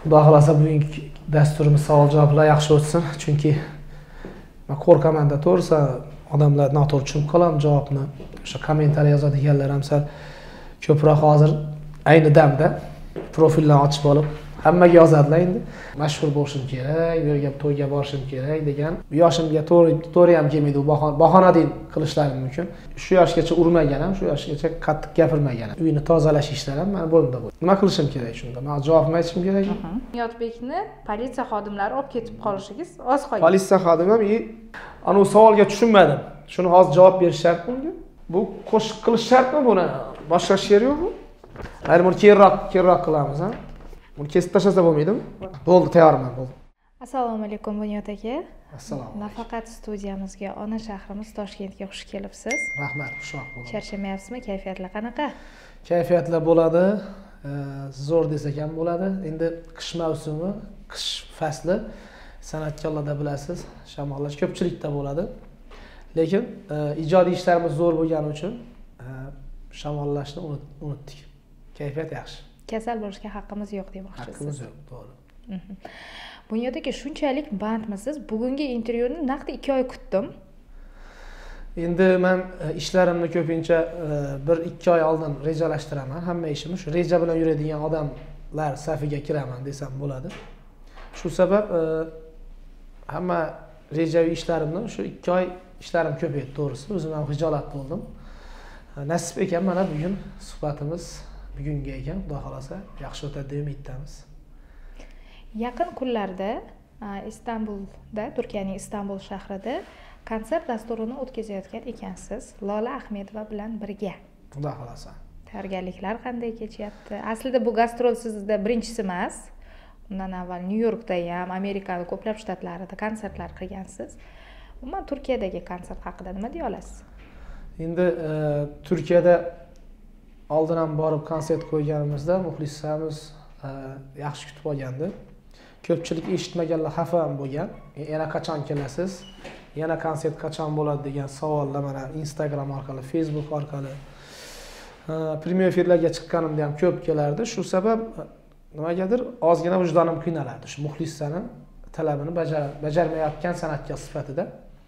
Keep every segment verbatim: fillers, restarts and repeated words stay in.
Xudo xolasa bugungi dasturimiz savol-javoblar yaxshi o'tsin, chunki men qo'rqaman-da, to'g'risi odamlar noto'g'ri tushunib qoladi javobni. O'sha kommentariy yozadiganlar ham sal ko'proq hozir ayni damda profillarni ochib olib hammaga yozadilar endi. Mashhur bo'lishim kerak, bu yerga to'yga borishim kerak degan. Bu yoshimga to'g'ri to'g'ri ham kelmaydi, u bahona deb qilishlari mumkin. Shu yoshgacha urmagan ham, shu yoshgacha qattiq gapirmagan ham. Uyni tozalash ishlari ham meni bo'limda bo'ldi. Nima qilishim kerak shunda? Men javobni aytishim kerak. Yodbekni politsiya xodimlari olib ketib qolishingiz oz qolgan. Politsiya xodimi ham ana u savolga tushunmadim. Shuni hozir javob berish shart bunga. Bu qo'shiq qilish shartmi buni? Boshqa she'r yo'qmi? Hayır, buni keyinroq keyinroq qilamiz, ha? Buni kesib tashlasa bo'lmaydimi? Bo'ldi, tayyorman, bo'ldi. Assalomu alaykum Bunyod aka. Assalomu alaykum. Nafaqat studiyamizga, ona shahrimiz Toshkentga xush kelibsiz. Rahmat, xushroq bo'ldi. Charchamayapsizmi? Kayfiyatlar qanaqa? Kayfiyatlar bo'ladi, zo'r desak ham bo'ladi. Endi qish mavsumi, qish fasli. San'atkorlarda bilasiz, shamollash ko'pchilikda bo'ladi. Lekin ijodiy ishlarimiz zo'r bo'lgani uchun shamollashni unutdik. Kayfiyat yaxshi. Kasal bo'lishga haqqimiz yo'q demoqchisiz. Haqqimiz yo'q, to'g'ri. Bunyod aka, shunchalik bandmisiz? Bugungi intervyuni naqd ikki oy kutdim. Endi men ishlarimni ko'pincha bir ikki oy oldin rejalashtiraman. Hamma ishimni shu reja bilan yuradigan odamlar safiga kiraman desam bo'ladi. Shu sabab hamma rejaviy ishlarimni shu ikki oy ishlarim ko'paydi, to'g'risi. O'zim ham xijolat bo'ldim. Nasib ekan mana bugun suhbatimiz bugunga ekan, xudo xolasa yaxshi o'tadi deb umiddamiz. Yaqin kunlarda Istanbulda, Turkiyaning Istanbul shahrida konsert dasturini o'tkazayotgan ekansiz, Lola Ahmedova bilan birga. Xudo xolasa. Tayyorgarliklar qanday kechyapti? Aslida bu gastrol sizda birinchisi emas. Undan avval Nyu-Yorkda ham, Amerikaning ko'plab shtatlarida konsertlar qilgansiz. Umuman Turkiyadagi konsert haqida nima deya olasiz? Endi Turkiyada oldin ham borib konsert qo'yganimizda muxlislarimiz yaxshi kutib olgandi. Ko'pchilik eshitmaganlar xafa ham bo'lgan. Yana qachon kelasiz? Yana konsert qachon bo'ladi degan savollar mana Instagram orqali, Facebook orqali, premyer efirlarga chiqqanimda ham ko'p kelardi. Shu sabab nimagadir ozgina vijdonim qiynalardi. Shu muxlislarning talabini bajarmayotgan san'atkor sifatida.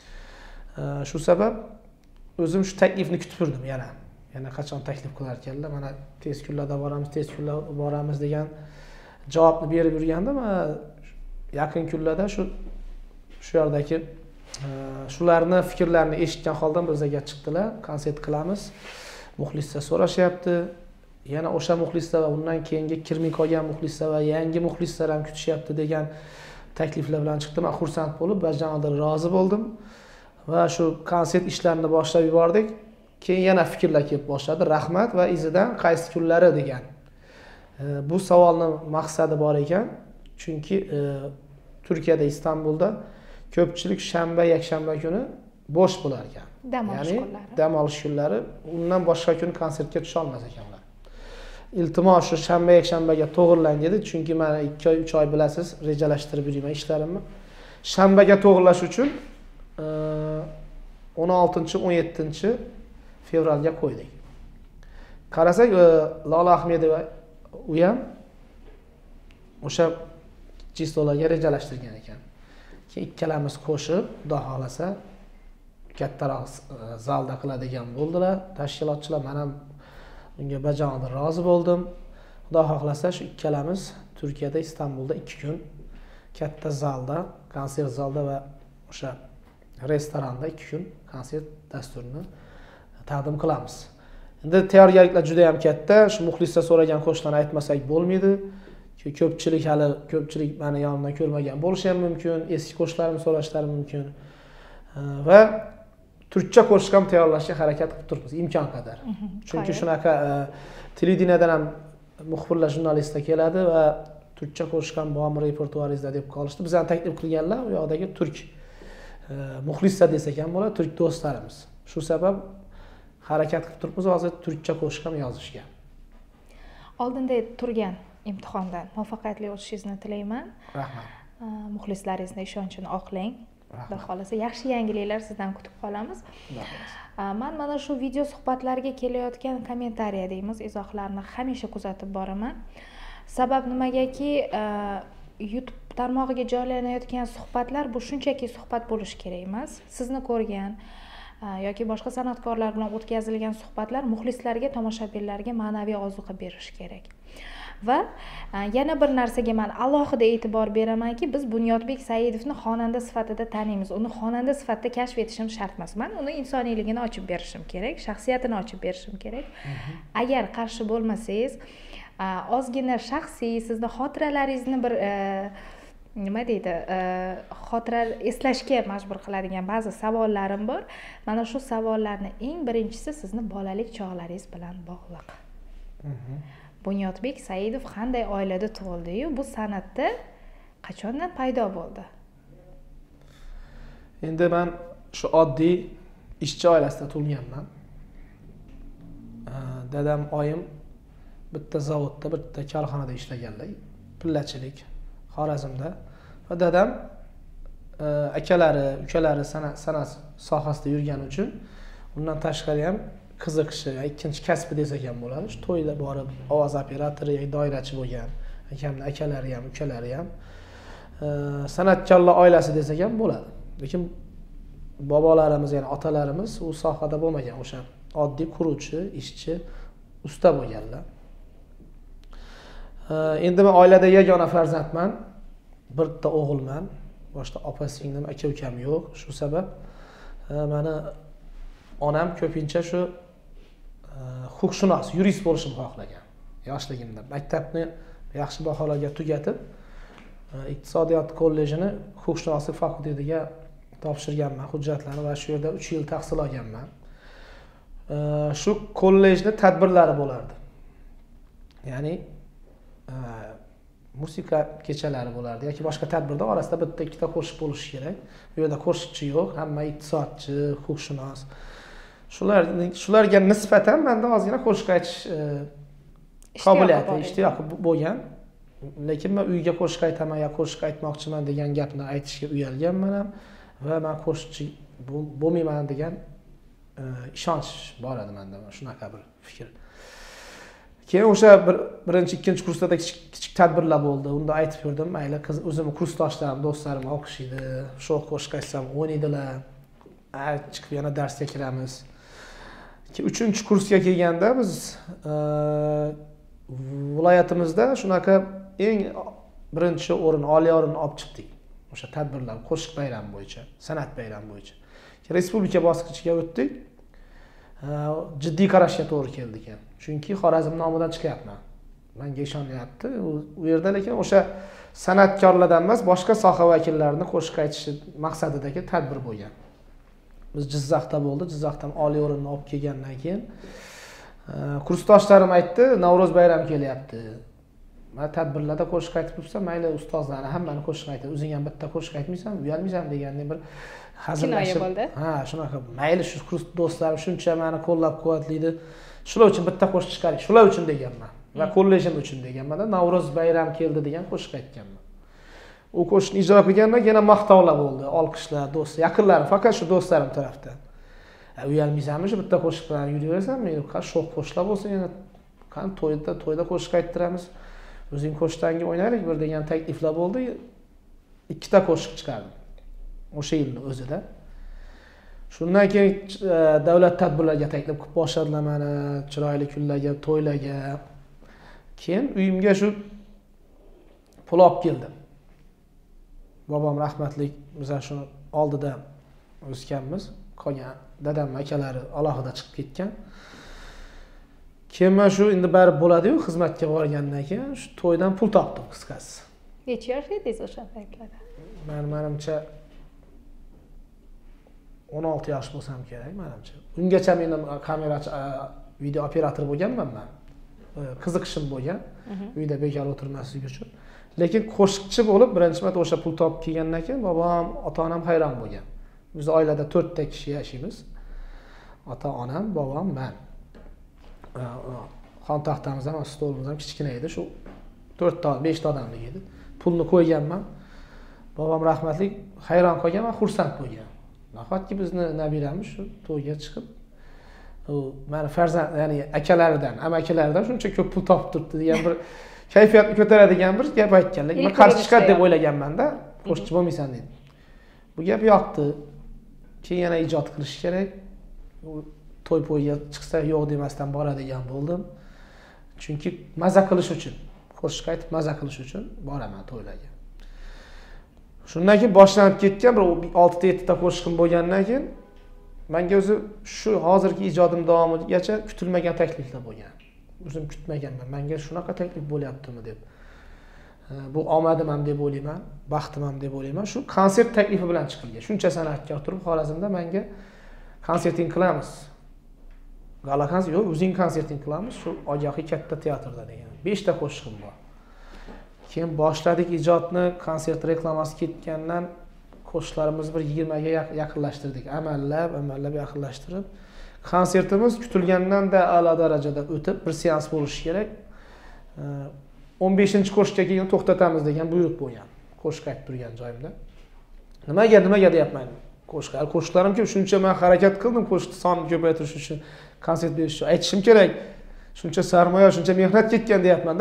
Shu sabab o'zim shu taklifni kutib turdim yana. Yana qachon taklif qilar ekanlar? Mana tez kunlarda boramiz, tez kunlarda boramiz degan javobni berib yurgandim. Yaqin kunlarda shu shu yerdagi shularni fikrlarini eshitgan holda bizga chiqdilar. Konsert qilamiz. Muxlislar so'rashyapti. Yana o'sha muxlislar va undan keyingi kirmay qolgan muxlislar va yangi muxlislar ham kutishyapti degan takliflar bilan chiqdim. Men xursand bo'lib, bajonidil rozi bo'ldim. Va shu konsert ishlarini boshlab yubordik. Keyin yana fikrlar kelib boshladi. Rahmat va izidan qaysi kunlari degan. Bu savolning maqsadi bor ekan. Chunki Turkiyada, Istanbulda ko'pchilik shanba, yakshanba kuni bo'sh bo'lar ekan. Dam olish kunlari. Dam olish kunlari, undan boshqa kun konsertga tusha olmas ekanlar. Iltimos shu shanba, yakshanbaga to'g'irlang dedi. Chunki men ikki oy, uch oy bilasiz, rejalashtirib yuraman ishlarimni. Shanbaga to'g'irlash uchun o'n oltinchi, o'n yettinchi fevralga qo'ydik. Qarasak, Lola Ahmedova u ham o'sha chistolarga rejalashtirgan ekan. Keyin ikkalamiz qo'shib, xudo xolasa kattaroq zalda qiladigan bo'ldilar. Tashkilotchilar, men ham unga bajonidil rozi bo'ldim. Xudo xolasa shu ikkalamiz Turkiyada, Istanbulda ikki kun katta zalda, konsert zalda va o'sha restoranda ikki kun konsert dasturini taqdim qilamiz. Endi tayyorgarliklar juda ham katta. Shu muxlislar so'ragan qo'shiqlarni aytmasak bo'lmaydi. Ko'pchilik hali ko'pchilik meni yonimdan ko'rmagan bo'lishi ham mumkin, eski qo'shiqlarimni so'rashlari mumkin. Va turkcha qo'shiq ham tayyorlashga harakat qilib turibmiz imkon qadar. Chunki shunaqa televideniyadan ham muxbirlar, jurnalistlar keladi va turkcha qo'shiq ham bormi repertuaringizda deb qolishdi. Bizdan taklif qilganlar u yoqdagi turk muxlislar desak ham bo'ladi, turk do'stlarimiz. Shu sabab harakat qilib turibmiz hozir turkcha qo'shiq ham yozishga. Oldinda turgan imtihondan muvaffaqiyatli o'tishingizni tilayman. Rahmat. Muxlislaringizni ishonchini oqlang. Xudo xolasa yaxshi yangiliklar sizdan kutib qolamiz. Men mana shu video suhbatlarga kelayotgan kommentariya deymiz, izohlarni hamisha kuzatib boraman. Sabab nimagaki, YouTube tarmog'iga joylanayotgan suhbatlar bu shunchaki suhbat bo'lishi kerak emas. Sizni ko'rgan yoki boshqa san'atkorlar bilan o'tkazilgan suhbatlar muxlislarga, tomoshabinlarga ma'naviy ozuqa berishi kerak. Va yana bir narsaga men alohida e'tibor beramanki, biz Bunyodbek Saidovni xonanda sifatida taniymiz. Uni xonanda sifatida kashf etishim shart emas. Men uni insoniyligini ochib berishim kerak, shaxsiyatini ochib berishim kerak. Agar qarshi bo'lmasangiz, ozgina shaxsiy sizni xotiralaringizni bir nima deydi, xotira eslashga majbur qiladigan ba'zi savollarim bor. Mana shu savollarning eng birinchisi sizni bolalik chog'laringiz bilan bog'liq. Bunyodbek Saidov qanday oilada tug'ildi-yu, bu san'atda qachondan paydo bo'ldi? Endi men shu oddiy ishchi oilasida tug'ilganman. Dadam, oyim bitta zavodda, bitta korxonada ishlaganlar, pillachilik Xorazmda. Va dadam akalari, ukalari san'at sohasida yurgani uchun undan tashqari ham qiziqishi, ikkinchi kasbi desak ham bo'ladi. Shu to'yda borib ovoz operatori yoki doirachi bo'lgan. Akamning akalari ham, ukalari ham san'atkorlar oilasi desak ham bo'ladi. Lekin bobolarimiz, ya'ni otalarimiz u sohada bo'lmagan, o'sha oddiy quruvchi, ishchi, usta bo'lganlar. Endi men oilada yagona farzandman. Bitta o'g'ilman. Boshqa opa-singlim, aka-ukam yo'q. Shu sabab meni onam ko'pincha shu huquqshunos, yurist bo'lishimni xohlagan. Yoshligimda maktabni yaxshi baholarga tugatib, iqtisodiyot kollejini huquqshunoslik fakultetiga topshirganman hujjatlarni va shu yerda uch yil tahsil olganman. Shu kollejning tadbirlari bo'lardi. Ya'ni musiqa kechalari bo'lardi yoki boshqa tadbirda orasida bitta ikkita qo'shiq bo'lishi kerak. Bu yerda qo'shiqchi yo'q, hamma iqtisodchi, huquqshunos. Shular shularga nisbatan menda ozgina qo'shiq aytish qobiliyati, ishtiyoqi bo'lgan. Lekin men uyga qo'shiq aytaman yo qo'shiq aytmoqchiman degan gapni aytishga uyalganman ham va men qo'shiqchi bo'lmayman degan ishonch bor edi menda, shunaqa bir fikr. Keyin o'sha bir birinchi, ikkinchi kursda kichik tadbirlar bo'ldi. Unda aytib yurdim, mayli qiz o'zimning kursdoshlarim, do'stlarim o'qishidi, sho'x qo'shiq aytsam o'ynaydilar. Chiqib yana darsga kiramiz. uchinchi kursga kelganda biz viloyatimizda shunaqa eng birinchi o'rin, oliy o'rinni olib chiqdik. O'sha tadbirlar, qo'shiq bayrami bo'yicha, san'at bayrami bo'yicha. Respublika bosqichiga o'tdik. Jiddiy qarashga to'g'ri keldi ekan. Chunki Xorazm nomidan chiqyapman. Menga ishonyapti. U yerda lekin o'sha san'atkorlardan emas, boshqa soha vakillarini qo'shiq aytishi maqsadidagi tadbir bo'lgan. Biz Jizzaxda bo'ldi. Jizzaxdan oliy o'rinni olib kelgandan keyin kursdoshlarim aytdi, Navro'z bayrami kelyapti. Men tadbirlarda qo'shiq aytib tursam, mayli ustozlarni hammani qo'shiq aytadi. O'zing ham bitta qo'shiq aytmaysan, uyalmaysan deganday bir hazillashib. Ha, shunaqa. Mayli shu kurs do'stlarim shuncha meni qo'llab-quvvatlaydi. Shular uchun bitta qo'shiq chiqaring. Shular uchun deganman va kollejim uchun deganman-da, Navro'z bayrami keldi degan qo'shiq aytganman. U qo'shiqni ijro qilganda yana maqtovlar bo'ldi, olqishlar, do'stlar, yaqinlarim, faqat shu do'stlarim tarafdan. Uyalmaysanmi shu bitta qo'shiq bilan yuraverasanmi? Yo'q, sho'x qo'shiqlar bo'lsin, yana qani to'yda, to'yda qo'shiq ayttiramiz. O'zing qo'shiqdanga o'ynaylik bir degan takliflar bo'ldi. Ikkita qo'shiq chiqardim. O'sha yilning o'zida. Shundan keyin davlat tadbirlariga taklif qilib boshladilar meni, chiroyli kunlarga, to'ylarga. Keyin uyimga shu pul olib keldim. Bobom rahmatlik, biz shuni oldida o'sganmiz. Qolgan dadam, akalari alohida chiqib ketgan. Keyin men shu endi bari bo'ladi-yu, xizmatga borgandan keyin shu to'ydan pul topdim qisqasi. Necha yosh edingiz o'sha paytlarda? Men menimcha o'n olti yosh bo'lsam kerak menimcha. Ungacha men kamerachi, video operator bo'lganman men. Qiziqishim bo'lgan, uyda bekor o'tirmaslik uchun. Lekin qo'shiqchi bo'lib birinchi marta o'sha pul topib kelgandan keyin bobom, ota-onam hayron bo'lgan. Biz oilada to'rtta kishi yashaymiz. Ota-onam, bobom, men. Xon taxtamiz ham, stolimiz ham kichkina edi. Shu to'rtta, beshta odamlik edi. Pulni qo'yganman. Bobom rahmatlik hayron qolgan va xursand bo'lgan. Nahotki bizni nabiramiz shu to'yga chiqib, u meni farzand, ya'ni akalaridan, amakalaridan shuncha ko'p pul topib turibdi degan bir kayfiyatni ko'taradigan bir gap aytganlar. Men qarshi chiqadi deb o'ylaganman-da, qo'shiqchi bo'lmaysan dedi. Bu gap yoqdi. Keyin yana ijod qilish kerak. To'y poyga chiqsa yo'q demasdan boradigan bo'ldim. Chunki maza qilish uchun, qo'shiq aytib maza qilish uchun boraman to'ylarga. Shundan keyin boshlanib ketgan bir olti yetti ta qo'shiqim bo'lgandan keyin menga o'zi shu hozirgi ijodim davomigacha kutilmagan takliflar bo'lgan. O'zim kutmaganman. Menga shunaqa taklif bo'lyaptimi deb. Bu omadim ham deb o'ylayman, baxtim ham deb o'ylayman. Shu konsert taklifi bilan chiqilgan. Shuncha san'atkor turib Xorazmda menga konserting qilamiz. Gala konsert yo'q, o'zing konserting qilamiz. Shu Ogahiy katta teatrda degan. besh ta qo'shiqim bor. Keyin boshladik ijodni, konsert reklamasi ketgandan qo'shiqlarimizni bir yigirmaga yaqinlashtirdik. Amallab, amallab yaqinlashtirib, konsertimiz kutilgandan-da a'lo darajada o'tib, bir seans bo'lishi kerak. o'n beshinchi qo'shiqqa keyin to'xtatamiz degan buyruq bo'lgan. Qo'shiq aytib turgan joyimda. Nimaga, nimaga deyapman? Qo'shiq, qo'shiqlarim ko'p, shuncha men harakat qildim qo'shiqni sonini ko'paytirish uchun, konsert berish uchun. Aytishim kerak. Shuncha sarmoya, shuncha mehnat ketgan deyapman-da.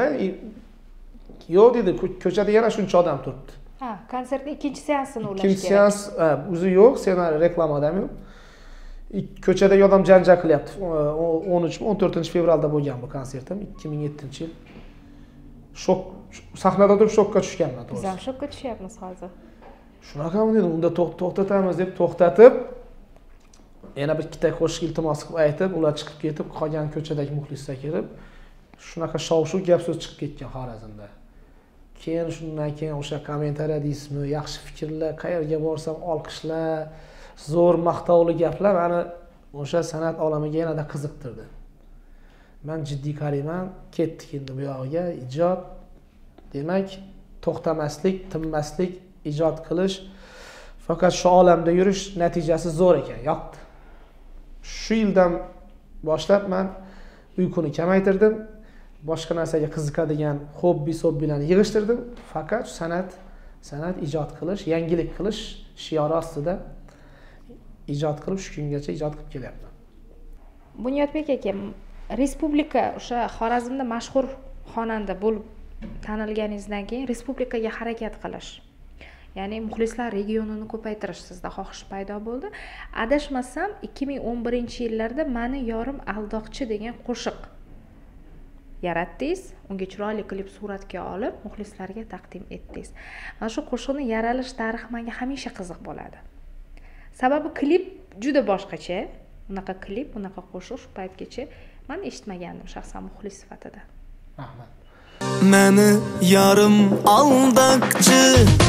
Yo'q dedi, ko'chada yana shuncha odam turibdi. Ha, konsertning ikkinchi seansini ulash kerak. Ikkinchi seans o'zi yo'q, ssenariy, reklama ham yo'q. Ko'chadagi odam janjal qilyapti. o'n uch o'n to'rtinchi fevralda bo'lgan bu konsertim, ikki ming yettinchi yil. Shok, sahnada turib shokka tushganman to'g'risi. Biz ham shokka tushyapmiz hozir. Shunaqami dedim, unda to'xtatamiz deb to'xtatib, yana bir ikkita qo'shiq iltimos qilib aytib, ular chiqib ketib, qolgan ko'chadagi muxlislar kelib, shunaqa shov-shuv gap so'z chiqib ketgan Xorazmda. Keyin shundan keyin o'sha kommentariya deysizmi, yaxshi fikrlar, qayerga borsam olqishlar, zo'r maqtovli gaplar meni o'sha san'at olamiga yanada qiziqtirdi. Men jiddiy qarayman, ketdik endi bu yog'iga, ijod, demak, to'xtamaslik, tinmaslik, ijod qilish, faqat shu olamda yurish natijasi zo'r ekan, yoqdi. Shu yildan boshlab men uyquni kamaytirdim, boshqa narsaga qiziqadigan hobbi-sobbilarni yig'ishtirdim, faqat san'at, san'at ijod qilish, yangilik qilish shiori ostida ijod qilib shu kungacha ijod qilib kelyapman. Bunyodbek aka, respublika o'sha Xorazmda mashhur xonanda bo'lib tanilganingizdan keyin respublikaga harakat qilish, ya'ni muxlislar regionini ko'paytirish sizda xohish paydo bo'ldi. Adashmasam ikki ming o'n birinchi yillarda Mani yorim aldoqchi degan qo'shiq yaratdingiz, unga chiroyli klip suratga olib muxlislarga taqdim etdingiz. Mana shu qo'shiqning yaralish tarixi menga hamisha qiziq bo'ladi. Sababi klip juda boshqacha. Unaqa klip, unaqa qo'shiq shu paytgacha men eshitmagandim shaxsan muxlis sifatida. Rahmat. Mani yorim aldoqchi,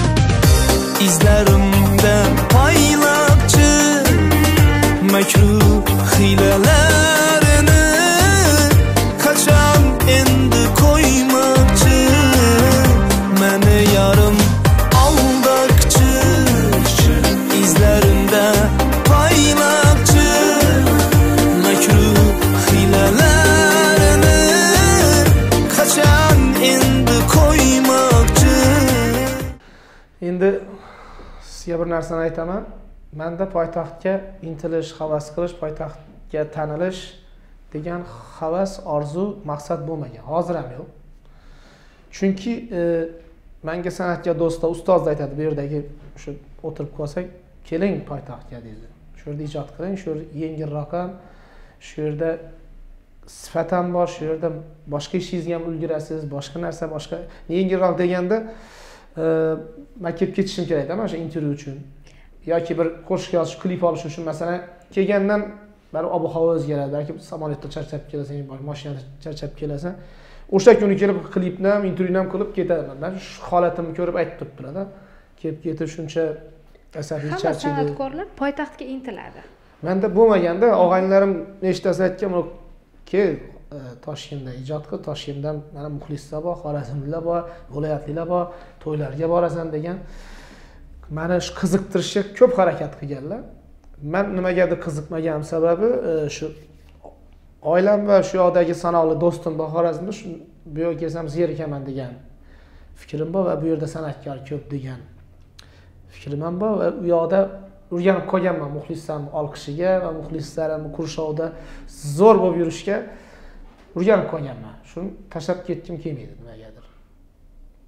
izlarimda poylabchi, makruh hiylalarini qachon endi qo'ymoqchi. Mani yorim aldoqchi, izlarimda poylabchi, makruh hiylalarini qachon endi qo'ymoqchi. Endi sizga bir narsani aytaman. Menda poytaxtga intilish, havas qilish, poytaxtga tanilish degan havas, orzu, maqsad bo'lmagan. Hozir ham yo'q. Chunki e, menga san'atga do'stlar, ustozlar aytadi, bu yerdagi shu o'tirib qolsak, keling poytaxtga deydi. Shu yerda ijod qiling, shu yerda yengilroq ham, shu yerda sifat ham bor, shu yerda boshqa ishingizga ham ulgurasiz, boshqa narsa, boshqa yengilroq deganda e, men kelib ketishim kerak-da mana shu intervyu uchun. Yoki bir qo'shiq yozish, klip olish uchun masalan kelgandan bari ob-havo o'zgaradi. Balki samolyotda charchab kelasan, yoki mashinada charchab kelasan. O'sha kuni kelib klipni ham, intervyuni ham qilib ketaman. Men shu holatimni ko'rib aytib turibdilar-da. Kelib ketib shuncha asabiy charchaydi. Hamma san'atkorlar poytaxtga intiladi. Menda bo'lmaganda og'aynilarim nechtasi aytgan, "Kel, Toshkentda ijod qil, Toshkentdan mana muxlislar bor, Xorazmliklar bor, viloyatliklar bor, to'ylarga borasan" degan. Meni shu qiziqtirishga ko'p harakat qilganlar. Men nimagadir qiziqmaganim sababi shu oilam va shu yoqdagi sanoqli do'stim bor Xorazmda, shu bu yerga kelsam zerikaman degan fikrim bor va bu yerda san'atkor ko'p degan fikrim ham bor va u yoqda o'rganib qolganman muxlislarning olqishiga va muxlislarim qurshovda zo'r bo'lib yurishga o'rganib qolganman. Shuni tashlab ketkim kelmaydi nimagadir.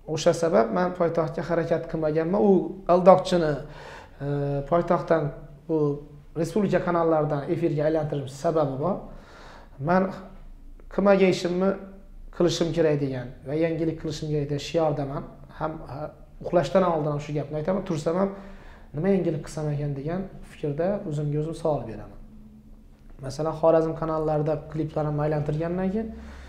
o'sha sabab men poytaxtga harakat qilmaganman. U aldoqchini e, poytaxtdan bu respublika kanallaridan efirga aylantirish sababi bor. Men qilmagan ishimni qilishim kerak degan va yangilik qilishim kerak degan shiordaman. Ham uxlashdan oldin ham shu gapni aytaman. Tursam ham nima yangilik qilsam ekan degan fikrda o'zimga o'zim savol beraman. Masalan, Xorazm kanallarida kliplarimni aylantirgandan keyin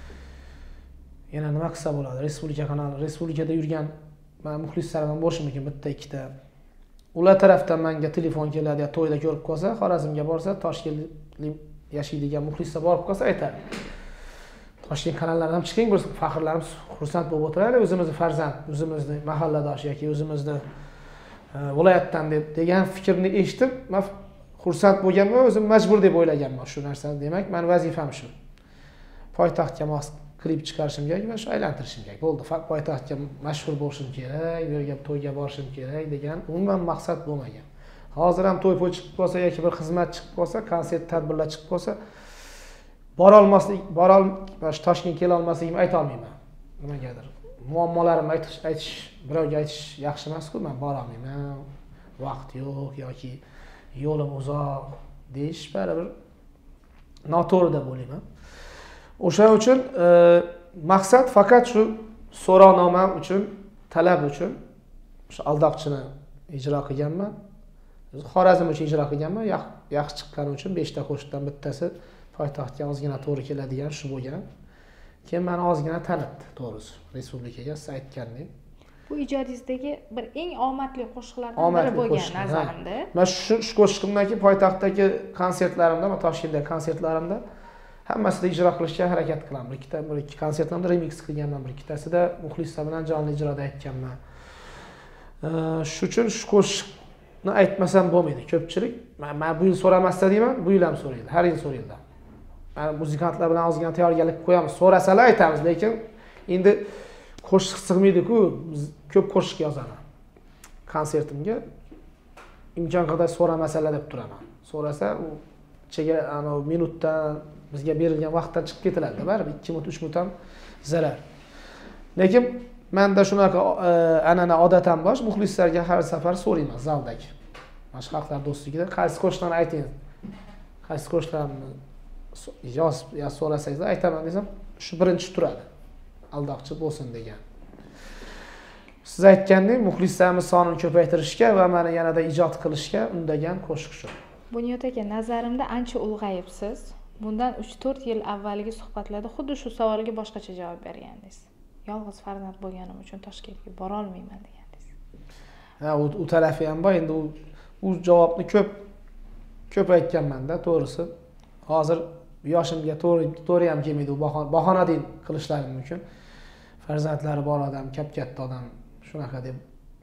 yana nima qilsa bo'ladi? Respublika kanali, respublikada yurgan men muxlislarim bo'lishi mumkin, bitta ikkita. Ular tarafdan menga telefon keladi, to'yda ko'rib qolsa, Xorazmga borsa, Toshkentda yashaydigan muxlislar borib qolsa aytadi. Toshkent kanallaridan ham chiqing, bir faxrlarimiz xursand bo'lib o'tiradi, o'zimizni farzand, o'zimizni mahalladosh yoki o'zimizni viloyatdan deb degan fikrni eshitib, men xursand bo'lganman, o'zim majbur deb o'ylaganman shu narsani. Demak, men vazifam shu. Poytaxtga mos klip chiqarishim kerak va shu aylantirishim kerak. Bo'ldi, poytaxtga mashhur bo'lishim kerak, bu yerga to'yga borishim kerak degan umuman maqsad bo'lmagan. Hozir ham to'y po'y chiqib qolsa yoki bir xizmat chiqib qolsa, konsert tadbirlar chiqib qolsa, bora olmaslik, bora ol, Toshkentga kela olmasligimni ayta olmayman. Nimagadir. Muammolarimni aytish, aytish, birovga aytish yaxshi emas-ku, men bora olmayman. Vaqt yo'q yoki yo'lim uzoq deyish baribir noto'g'ri deb o'ylayman. O'shaning uchun e, maqsad faqat shu so'rovnoma uchun, talab uchun shu aldoqchini ijro qilganman. Xorazm uchun ijro qilganman. Yaxshi chiqqani uchun beshta qo'shiqdan bittasi poytaxtga ozgina to'g'ri keladigan shu bo'lgan. Keyin meni ozgina tanitdi, to'g'risi. Respublikaga siz aytgandek. Bu ijodingizdagi bir eng omadli qo'shiqlardan biri bo'lgan nazarimda. Men shu shu qo'shiqimdan keyin poytaxtdagi konsertlarimda, men Toshkentdagi konsertlarimda hammasida ijro qilishga harakat qilaman. Bir ikkita, bir ikki konsertlarimda remix qilganman, bir ikkitasida muxlislar bilan jonli ijroda aytganman. Shu uchun shu qo'shiqni aytmasam bo'lmaydi. Ko'pchilik men bu yil so'ramasda deyman, bu yil ham so'raydi, har yil so'raydi. Men muzikantlar bilan ozgina tayyorgarlik qo'yamiz. So'rasalar aytamiz, lekin endi qo'shiq sig'maydi-ku, ko'p qo'shiq yozaman. Konsertimga imkon qadar so'ramasalar deb turaman. So'rasa u chegara ana minutdan bizga berilgan vaqtdan chiqib ketiladi, baribir ikki minut, uch minut ham zarar. Lekin menda shunaqa an'ana odatam bor, muxlislarga har safar so'rayman zaldagi. Mana shu xalqlar do'stligida qaysi qo'shiqlarni ayting. Qaysi qo'shiqlarni yozib yo so'rasangiz aytaman desam, shu birinchi turadi. Aldoqchi bo'lsin degan. Siz aytgandek, muxlislarimiz sonini ko'paytirishga va meni yanada ijod qilishga undagan qo'shiq shu. Bunyod aka, nazarimda ancha ulg'ayibsiz. Bundan uch to'rt yil avvalgi suhbatlarda xuddi shu savolga boshqacha javob bergandingiz. Yolg'iz farzand bo'lganim uchun Toshkentga bora olmayman degandingiz. Ha, u, u tarafi ham bor. Endi u, u javobni ko'p ko'p aytganman-da, to'g'risi. Hozir yoshimga to'g'ri to'g'ri ham kelmaydi, u bahona deb qilishlari mumkin. Farzandlari bor odam, kap-katta odam shunaqa deb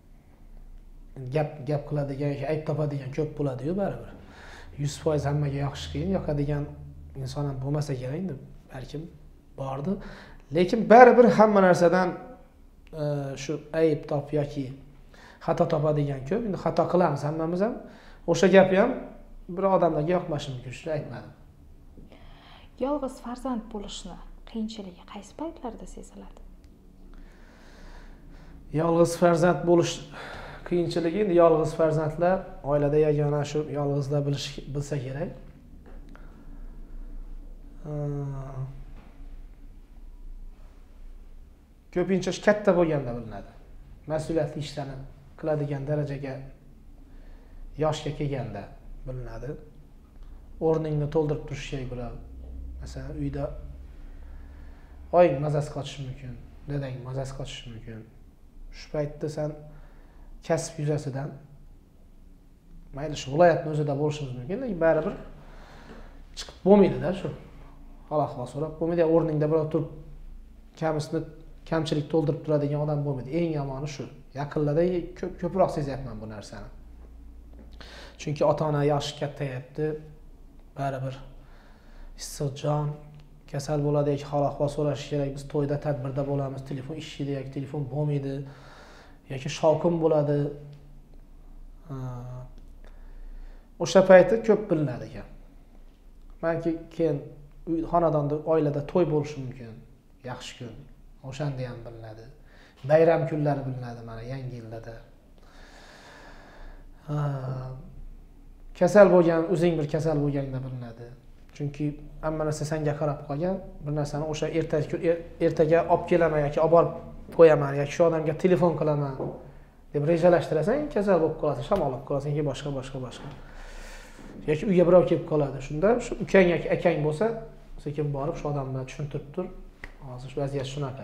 gap gap qiladigan yoki ayb topadigan ko'p bo'ladi-yu baribir. yuz foiz hammaga yoqish qiyin, yoqadigan inson ham bo'lmasa kerak, deb balkim bordi. Lekin baribir hamma narsadan e, shu ayb top yoki xato topadigan ko'p. Endi xato qilamiz hammamiz ham. O'sha gap ham bir odamlarga yoqmashi mumkin, shuni aytmadim. Yolg'iz farzand bo'lishni qiyinchiligi qaysi paytlarda seziladi? Yolg'iz farzand bo'lish qiyinchiligi, endi yolg'iz farzandlar oilada yagona shu yolg'izlar bilish bilsa kerak. Ko'pincha katta bo'lganda bilinadi. Mas'uliyatli ishlarni qiladigan darajaga yoshga kelganda bilinadi. O'rningni to'ldirib turish kerak bo'ladi. Masalan, uyda oying mazasi qochishi mumkin, dadang mazasi qochishi mumkin. Shu paytda sen kasb yuzasidan mayli shu viloyatning o'zida bo'lishimiz mumkin, lekin baribir chiqib bo'lmaydi-da shu. Xalaqqa so'rab bo'lmaydi, o'rningda birov turib kamisini kamchilik to'ldirib turadigan odam bo'lmaydi. Eng yomoni shu. Yaqinlarda ko'p ko'proq sezyapman bu narsani. Chunki ota-ona yoshi kattayapti, baribir issiq jon, kasal bo'ladi yoki xalaqqa so'rash kerak, biz to'yda, tadbirda bo'lamiz, telefon ishlaydi yoki telefon bo'lmaydi yoki shovqin bo'ladi. O'sha payti ko'p bilinadi ekan. Balki keyin xonadonda, oilada to'y bo'lishi mumkin, yaxshi kun. O'shanda ham bilinadi. bayram kunlari bilinadi mana yangi yillarda. Kasal bo'lgan, o'zing bir kasal bo'lganda bilinadi. Chunki hamma narsa senga qarab qolgan, bir narsani o'sha ertaga ertaga olib kelaman yoki olib borib qo'yaman yoki shu odamga telefon qilaman deb rejalashtirasan, kasal bo'lib qolasan, shamol olib qolasan, yoki boshqa boshqa boshqa. Yoki uyga birov kelib qoladi. Shunda shu ukang yoki akang bo'lsa, sekin borib shu odam bilan tushuntirib tur. Hozir shu vaziyat shunaqa.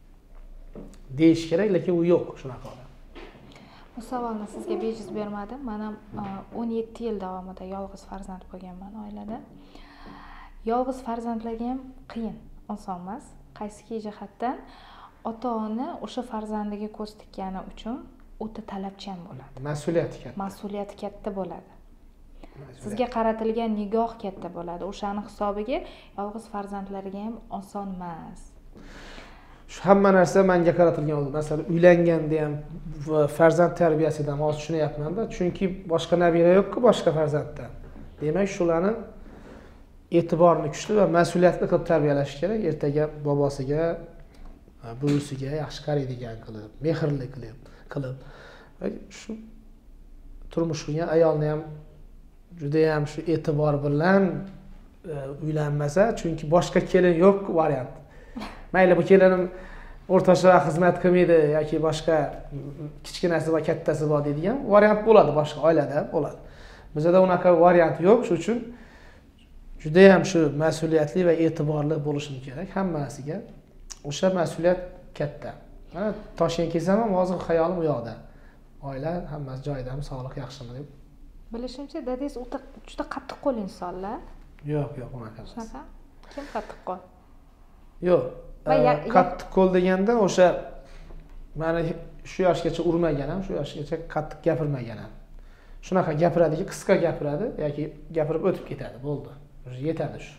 Deyish kerak, lekin u yo'q shunaqa odam. Bu savolni sizga bejiz bermadim. Men ham o'n yetti yil davomida yolg'iz farzand bo'lganman oilada. Yolg'iz farzandlarga ham qiyin, oson emas. Qaysiki jihatdan ota-ona o'sha farzandiga ko'z tikkani uchun o'ta talabchan bo'ladi. Mas'uliyati katta. Mas'uliyati katta bo'ladi. Sizga qaratilgan nigoh katta bo'ladi. O'shani hisobiga yolg'iz farzandlarga ham oson emas. Shu hamma narsa menga qaratilgan bo'ldi. Masalan, uylanganda ham farzand tarbiyasida ham hozir tushunyapman-da, chunki boshqa nabira yo'q-ku boshqa farzanddan. Demak, shularni e'tiborni kuchli va mas'uliyatli qilib tarbiyalash kerak. Ertaga bobosiga, buvisiga yaxshi qaraydigan qilib, mehrli qilib, qilib shu turmush qurgan ayolni ham juda ham shu e'tibor bilan uylanmasa, chunki boshqa kelin yo'q variant. Mayli bu kelinim o'rtacha xizmat qilmaydi yoki boshqa kichkinasi va kattasi bor deydigan variant bo'ladi, boshqa oilada bo'ladi. Bizda unaqa variant yo'q, shuning uchun juda ham shu mas'uliyatli va e'tiborli bo'lishim kerak hammasiga. O'sha mas'uliyat katta. Mana Toshkentga kelsam ham hozir xayolim u yoqda. Oila hammasi joyidami, sog'liq yaxshimi deb. Bilishimcha, dadangiz o'ta juda qattiq qo'l insonlar. Yo'q, yo'q, unaqa emas. Shunaqa? Kim qattiq qo'l? Yo'q. Qattiq qo'l deganda o'sha meni shu yoshgacha urmagan ham, shu yoshgacha qattiq gapirmagan ham. Shunaqa gapiradiki, qisqa gapiradi yoki gapirib o'tib ketadi, bo'ldi. Yetadi shu.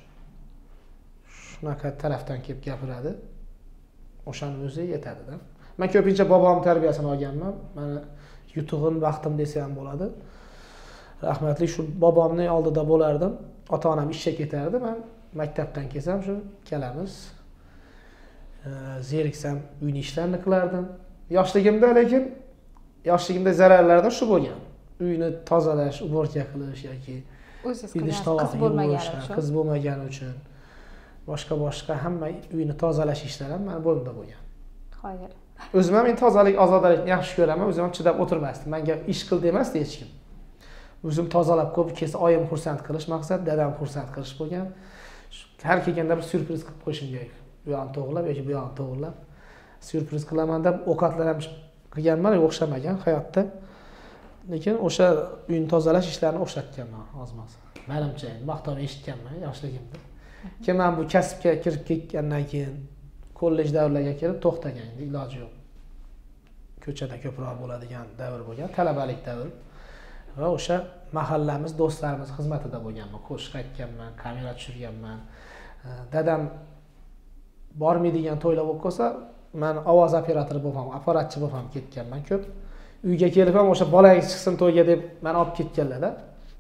Shunaqa tarafdan kelib gapiradi. O'shaning o'zi yetadi-da. Men ko'pincha bobom tarbiyasini olganman. Meni yutug'im, vaqtim desa ham bo'ladi. Rahmatli shu bobomning oldida bo'lardim. Ota-onam ishga ketardi, men maktabdan kelsam shu kelamiz. Zeriksam uyning ishlarini qilardim. Yoshligimda lekin yoshligimda zararlardan shu bo'lgan. Uyni tozalash, uborka qilish yoki o'zingiz qiz bo'lmagani uchun, qiz bo'lmagani uchun boshqa boshqa hamma uyni tozalash ishlari ham meni bo'limda bo'lgan. Xo'p. O'zim ham men tozalik, ozodalikni yaxshi ko'raman, o'zim ham chidab o'tirmasdim. Menga ish qil demasdi hech kim. O'zim tozalab ko'p kelsa oyim xursand qilish maqsad, dadam xursand qilish bo'lgan. Har kelganda bir syurpriz qilib qo'yishim kerak. Bu yoqni to'g'rilab yoki bu yoqni to'g'rilab syurpriz qilaman deb ovqatlar ham qilganman, o'xshamagan hayotda. Lekin o'sha uyni tozalash ishlarini o'xshatganman ozmoz. Menimcha maqtov eshitganman yoshligimda. Keyin men bu kasbga kirib ketgandan keyin kollej davrlariga kelib to'xtagan, iloji yo'q. Ko'chada ko'proq bo'ladigan davr bo'lgan, talabalik davr. Va o'sha mahallamiz, do'stlarimiz xizmatida bo'lganman, qo'shiq aytganman, kamera tushirganman. Dadam bormaydigan to'ylar bo'lib qolsa, men ovoz operatori bo'lib ham, apparatchi bo'lib ham ketganman ko'p. Uyga kelib ham o'sha bolangiz chiqsin to'yga deb meni olib ketganlar-da.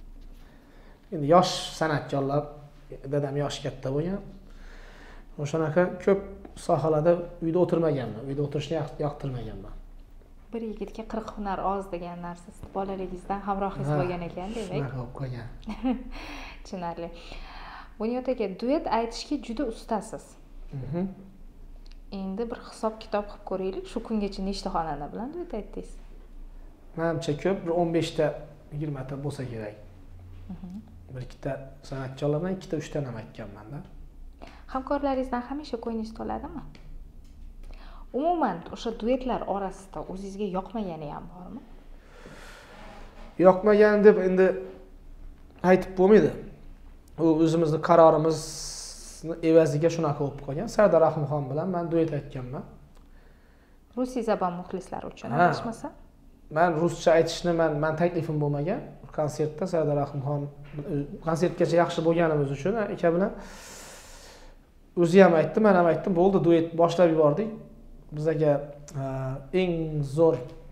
Endi yosh san'atkorlar, dadam yosh katta bo'lgan. O'shanaqa ko'p sohalarda uyda o'tirmaganman, uyda o'tirishni yoqtirmaganman. Bir yigitga qirq hunar oz degan narsa siz bolaligingizdan hamrohingiz bo'lgan ekan, demak. Shunaqa bo'lib qolgan. Tushunarli. Bunyod aka, duet aytishga juda ustasiz. Mhm. Endi bir hisob-kitob qilib ko'raylik. Shu kungacha nechta xonanda bilan duet aytdingiz? Menimcha ko'p, bir o'n besh ta, yigirma ta bo'lsa kerak. Bir ikkita san'atkorlar bilan ikkita, uchta ham aytganman-da. Hamkorlaringizdan hamisha ko'nglingiz to'ladimi? Umuman o'sha duetlar orasida o'zingizga yoqmagani ham bormi? Yoqmagan deb endi aytib bo'lmaydi. U o'zimizning qarorimizni evaziga shunaqa bo'lib qolgan. Sardor Rahimxon bilan men duet aytganman. Rusiy zabon muxlislari uchun adashmasam. Men ruscha aytishni men men taklifim bo'lmagan. Konsertda Sardor Rahimxon konsertgacha yaxshi bo'lganimiz uchun aka bilan o'zi ham aytdi, men ham aytdim, bo'ldi, duet boshlab yubordik. Bizga eng zo'r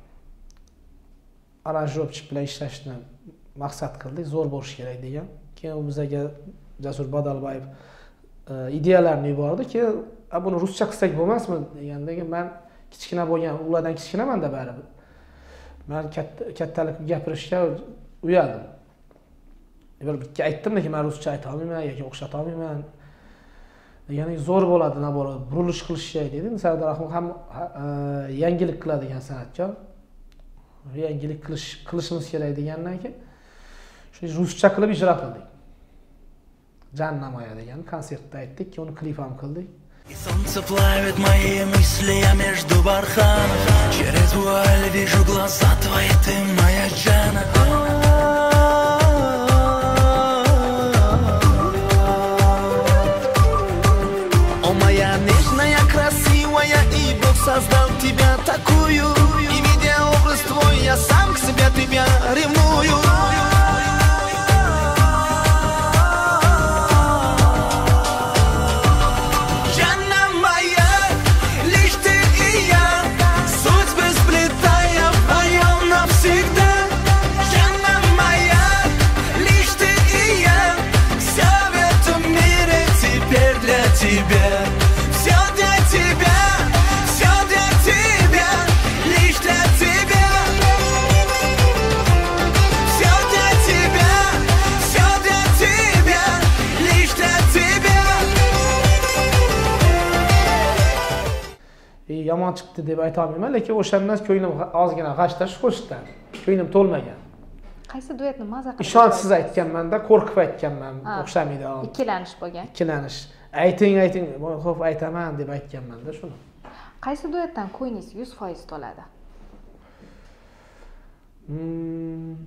aranjirovchik bilan ishlashni maqsad qildik, zo'r bo'lish kerak degan. Keyin u bizga Jasur Badalbayev ideyalarni yubordi. Keyin buni ruscha qilsak bo'lmasmi degandagi men kichkina bo'lgan, ulardan kichkinaman-da baribir. Men katta kattalik gapirishga uyaldim. Bir ikki aytdim, lekin men ruscha ayta olmayman yoki o'xshata olmayman. Ya'ni zo'r bo'ladi, nima bo'ladi, burilish qilishga deydi. Sardor Rahimov ham yangilik qiladigan san'atkor. Yangilik qilish qilishimiz kerak degandan keyin shu ruscha qilib ijro qildik. Jan Namoya degan konsertda aytdik, uni klip ham qildik. Солнце плавит мои мысли, я между барханов. Через вуаль вижу глаза твои, ты моя Джана. О, моя нежная, красивая, и Бог создал тебя такую. И видя образ твой, я сам к себе тебя ревную. Yomon chiqdi deb ayta olmayman, lekin o'shandan ko'nglim ozgina g'ashtash qo'shdi. Ko'nglim to'lmagan. Qaysi duetni maza qilib? Ishonchsiz aytganman-da, qo'rqib aytganman, o'xshamaydi. Ikkilanish bo'lgan. Ikkilanish. Ayting, ayting, xo'p aytaman deb aytganman-da shuni. Qaysi duetdan ko'nglingiz yuz foiz to'ladi? Hmm.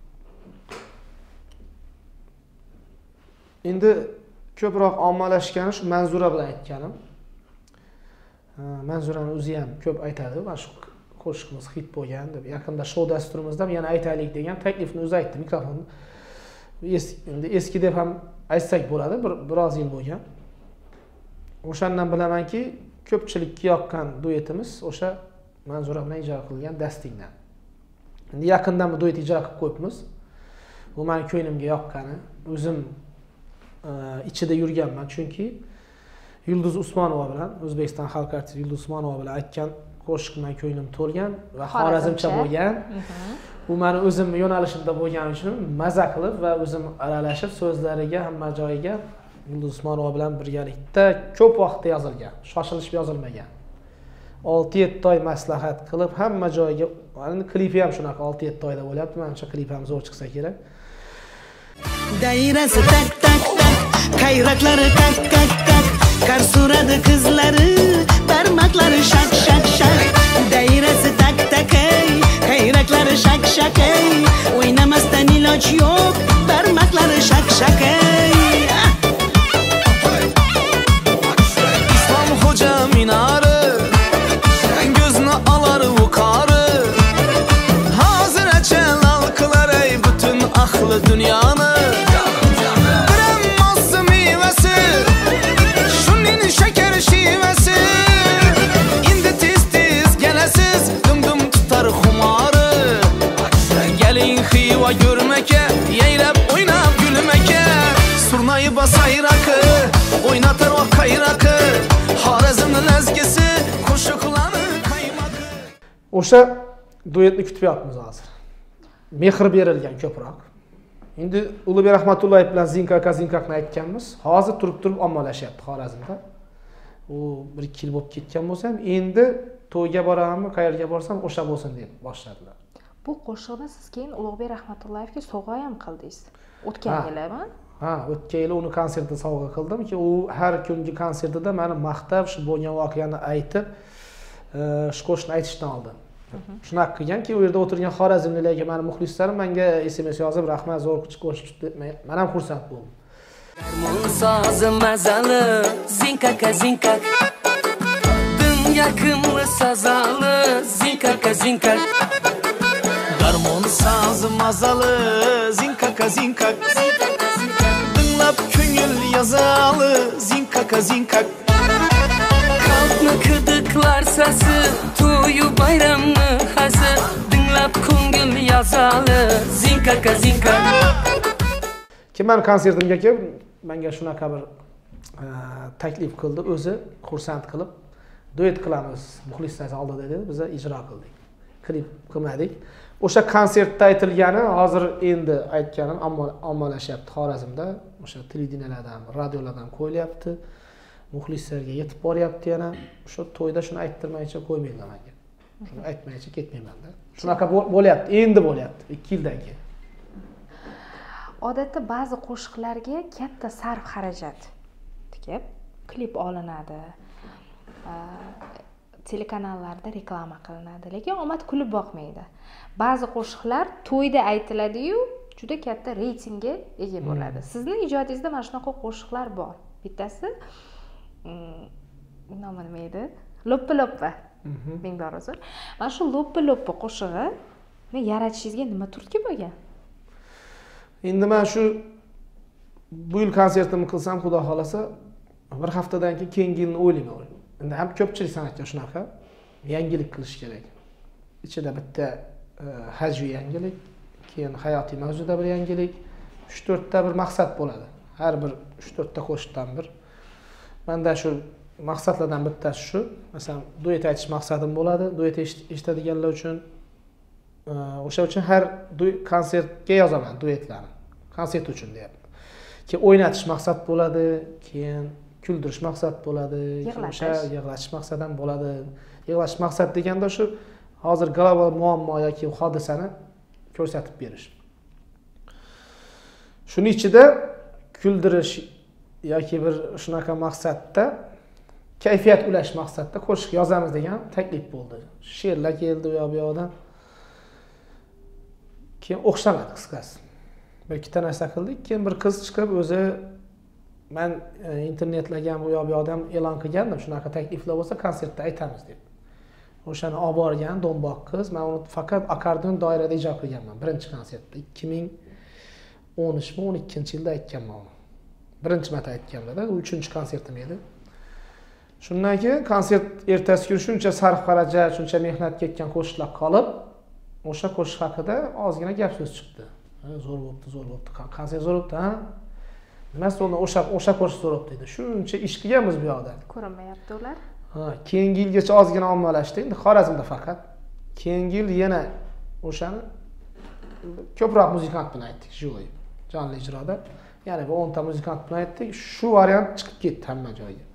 Endi ko'proq ommalashgani shu Manzura bilan aytganim. Manzurani o'zi ham ko'p aytadi, mana shu qo'shiqimiz hit bo'lgan deb. Yaqinda shou dasturimizda ham yana aytaylik degan taklifni o'zi aytdi mikrofonni. Endi eski deb ham aytsak bo'ladi, bir biroz yil bo'lgan. O'shandan bilamanki, ko'pchilikka yoqqan duetimiz o'sha Manzura bilan ijro qilgan Dastingdan. Endi yaqindan bu duet ijro qilib qo'yibmiz. Bu meni ko'nglimga yoqqani, o'zim ichida yurganman, chunki Yulduz Usmonova bilan, O'zbekiston xalq artisti Yulduz Usmonova bilan aytgan qo'shiqdan ko'nglim to'lgan va xorazmcha bo'lgan. Bu meni o'zim yo'nalishimda bo'lgani uchun maza qilib va o'zim aralashib so'zlariga, hamma joyiga Yulduz Usmonova bilan birgalikda ko'p vaqtda yozilgan, shoshilishib yozilmagan. olti yetti oy maslahat qilib hamma joyiga, endi klipi ham shunaqa olti yetti oyda bo'lyapti. Menimcha klip ham zo'r chiqsa kerak. Dairasi tak tak tak, qayraklari tak tak tak. Kar suradi qizlari, barmoqlari shak shak shak. Dairasi tak tak ey, qayraklari shak shak ey. O'ynamasdan iloj yo'q, barmoqlari shak shak ey. Islom xo'ja minari, gözünü alar yukarı. Hazır açılan kılar ey bütün aklı dünyanı. Kırılmazsa meyvesi, şunun şeker şivesi. İndi tiz tiz gelesiz, dım dım tutar humarı. Gelin hiva görmeke, yeylep oynap gülmeke. Surnayı basay rakı, oynatır o kayrakı. Harazımın ezgisi, koşuklanı kaymakı. O'sha duetni kutyapmiz hozir. Mehr berilgan ko'proq. Endi Ulug'bek Rahmatullayev bilan Zinkaka Zinkakni aytganmiz. Hozir turib-turib ommalashyapti Xorazmda. U bir ikki yil bo'lib ketgan bo'lsa ham, endi to'yga boramanmi, qayerga borsam o'sha bo'lsin deb boshladilar. Bu qo'shiqni siz keyin Ulug'bek Rahmatullayevga sovg'a ham qildingiz. O'tgan yilmi? Ha, o'tgan yili uni konsertida sovg'a qildim ki, u har kungi konsertida meni maqtab, shu bo'lgan voqeani aytib, shu qo'shiqni aytishdan oldin. Shunaqa qilganki, u yerda o'tirgan xorazmliklarga, meni muxlislarim menga S M S yozib, rahmat, zo'r qo'shiq chiqdi. Men ham xursand bo'ldim. Sazı mazalı, zinkaka zinkak. Dın yakınlı sazalı, zinkaka zinkak. Garmon sazı mazalı, zinkaka zinkak. Dinlap köngül yazalı, zinkaka zinkak. Kalkma kıdıklar sası, to'yu bayramni hası. Dinlap ko'ngil yazalı, zinkaka zinkak. Kim meni konsertimga kelib, menga shunaqa bir taklif qildi, o'zi xursand qilib, duet qilamiz muxlislar oldida dedi, biz ijro qildik. Klip qilmadik. O'sha konsertda aytilgani hozir endi aytganim ommalashyapti Xorazmda. O'sha televideniyalardan, radiolardan qo'yilyapti. Muxlislarga yetib boryapti yana. O'sha to'yda shuni ayttirmaycha qo'ymayman menga. Shuni aytmaycha ketmayman-da. Shunaqa bo'lyapti, endi bo'lyapti ikki yildan keyin. Odatda ba'zi qo'shiqlarga katta sarf xarajat tikib klip olinadi. Telekanallarda reklama qilinadi, lekin omad kulib boqmaydi. Ba'zi qo'shiqlar to'yda aytiladi-yu, juda katta reytingga ega bo'ladi. Sizning ijodingizda mana shunaqa qo'shiqlar bor. Bittasi nomi nima edi? Loppa loppa. Ming bor uzr. Mana shu loppa loppa qo'shig'i men yaratishingizga nima turtki bo'lgan? Endi men shu bu yil konsertimni qilsam, xudo xolasa, bir haftadan keyin keyingi yilni o'ylayman. Endi ham ko'pchilik san'atga shunaqa yangilik qilish kerak. Ichida bitta hajviy yangilik, keyin hayotiy mavzuda bir yangilik, uch to'rt ta bir maqsad bo'ladi. Har bir uch to'rt ta qo'shiqdan bir. Menda shu maqsadlardan bittasi shu. Masalan, duet aytish maqsadim bo'ladi. Duet eshitadiganlar uchun o'sha uchun har konsertga yozaman duetlarni. Konsert uchun deyapman. Keyin o'ynatish maqsad bo'ladi, keyin kuldirish maqsad bo'ladi, o'sha yig'latish maqsad ham bo'ladi. Yig'latish maqsad deganda shu hozir global muammo yoki hodisani ko'rsatib berish. Shuning ichida kuldirish yoki bir shunaqa maqsadda kayfiyat ulash maqsadda qo'shiq yozamiz degan taklif bo'ldi. She'rlar keldi u yoqdan. Keyin o'xshamadi qisqasi. Bir ikkita narsa qildik, keyin bir qiz chiqib o'zi men internetlarga ham u yoqdan e'lon qilgandim, shunaqa takliflar bo'lsa konsertda aytamiz deb. O'shani olib borgan do'mboq qiz, men uni faqat akordeon doirada ijro qilganman birinchi konsertda. ikki ming o'n uchmi o'n ikkinchi yilda aytganman uni. Birinchi marta aytganimda, u uchinchi konsertim edi. Shundan keyin konsert ertasi kuni shuncha sarf xarajat, shuncha mehnat ketgan qo'shiqlar qolib, o'sha qo'shiq haqida ozgina gap so'z chiqdi. Zo'r bo'libdi, zo'r bo'libdi. Konsert zo'r bo'libdi, ha? Nimas o'rni o'sha o'sha qo'shiq zo'r bo'libdi dedi. Shuncha ish qilganmiz bu yoqda. Ko'rinmayapti ular. Ha, keyingi yilgacha ozgina ommalashdi. Endi Xorazmda faqat. Keyingi yil yana o'shani ko'proq muzikant bilan aytdik, jo'y. Jonli ijroda. Ya'ni bu o'n ta muzikant bilan aytdik. Shu variant chiqib ketdi hamma joyga.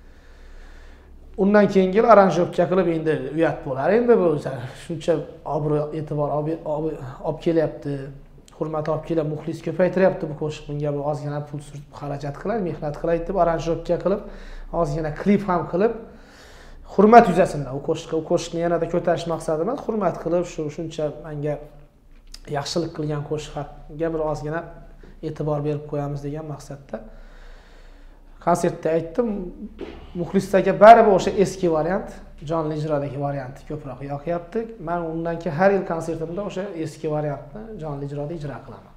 Undan keyingi yil aranjировка qilib endi uyat bo'lar. Endi bu shuncha obro' e'tibor olib kelyapti. Hurmat olib kelib, muxlis ko'paytiryapti bu qo'shiq. Bunga bu ozgina pul surib xarajat qilib, mehnat qilaylik deb aranjировка qilib, ozgina klip ham qilib, hurmat yuzasidan u qo'shiqqa, u qo'shiqni yanada ko'tarish maqsadi emas, hurmat qilib, shu shuncha menga yaxshilik qilgan qo'shiqqa bir ozgina e'tibor berib qo'yamiz degan maqsadda konsertda aytdim. Muxlislarga baribir o'sha eski variant, jonli ijrodagi variantni ko'proq yoqyapti. Men undan keyin har yil konsertimda o'sha eski variantni jonli ijroda ijro qilaman.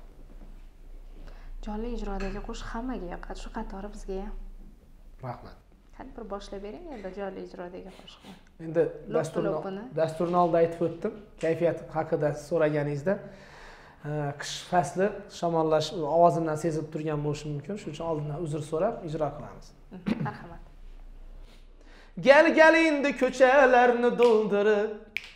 Jonli ijrodagi qo'shiq hammaga yoqadi, shu qatori bizga ham. Rahmat. Qani bir boshlab bering endi jonli ijrodagi qo'shiqni. Endi dasturni dasturni oldida aytib o'tdim. Kayfiyat haqida so'raganingizda, qish fasli shamollash ovozimdan sezib turgan bo'lishi mumkin. Shuning uchun oldindan uzr so'rab ijro qilamiz. Marhamat. Gel gel indi ko'chalarni doldurib,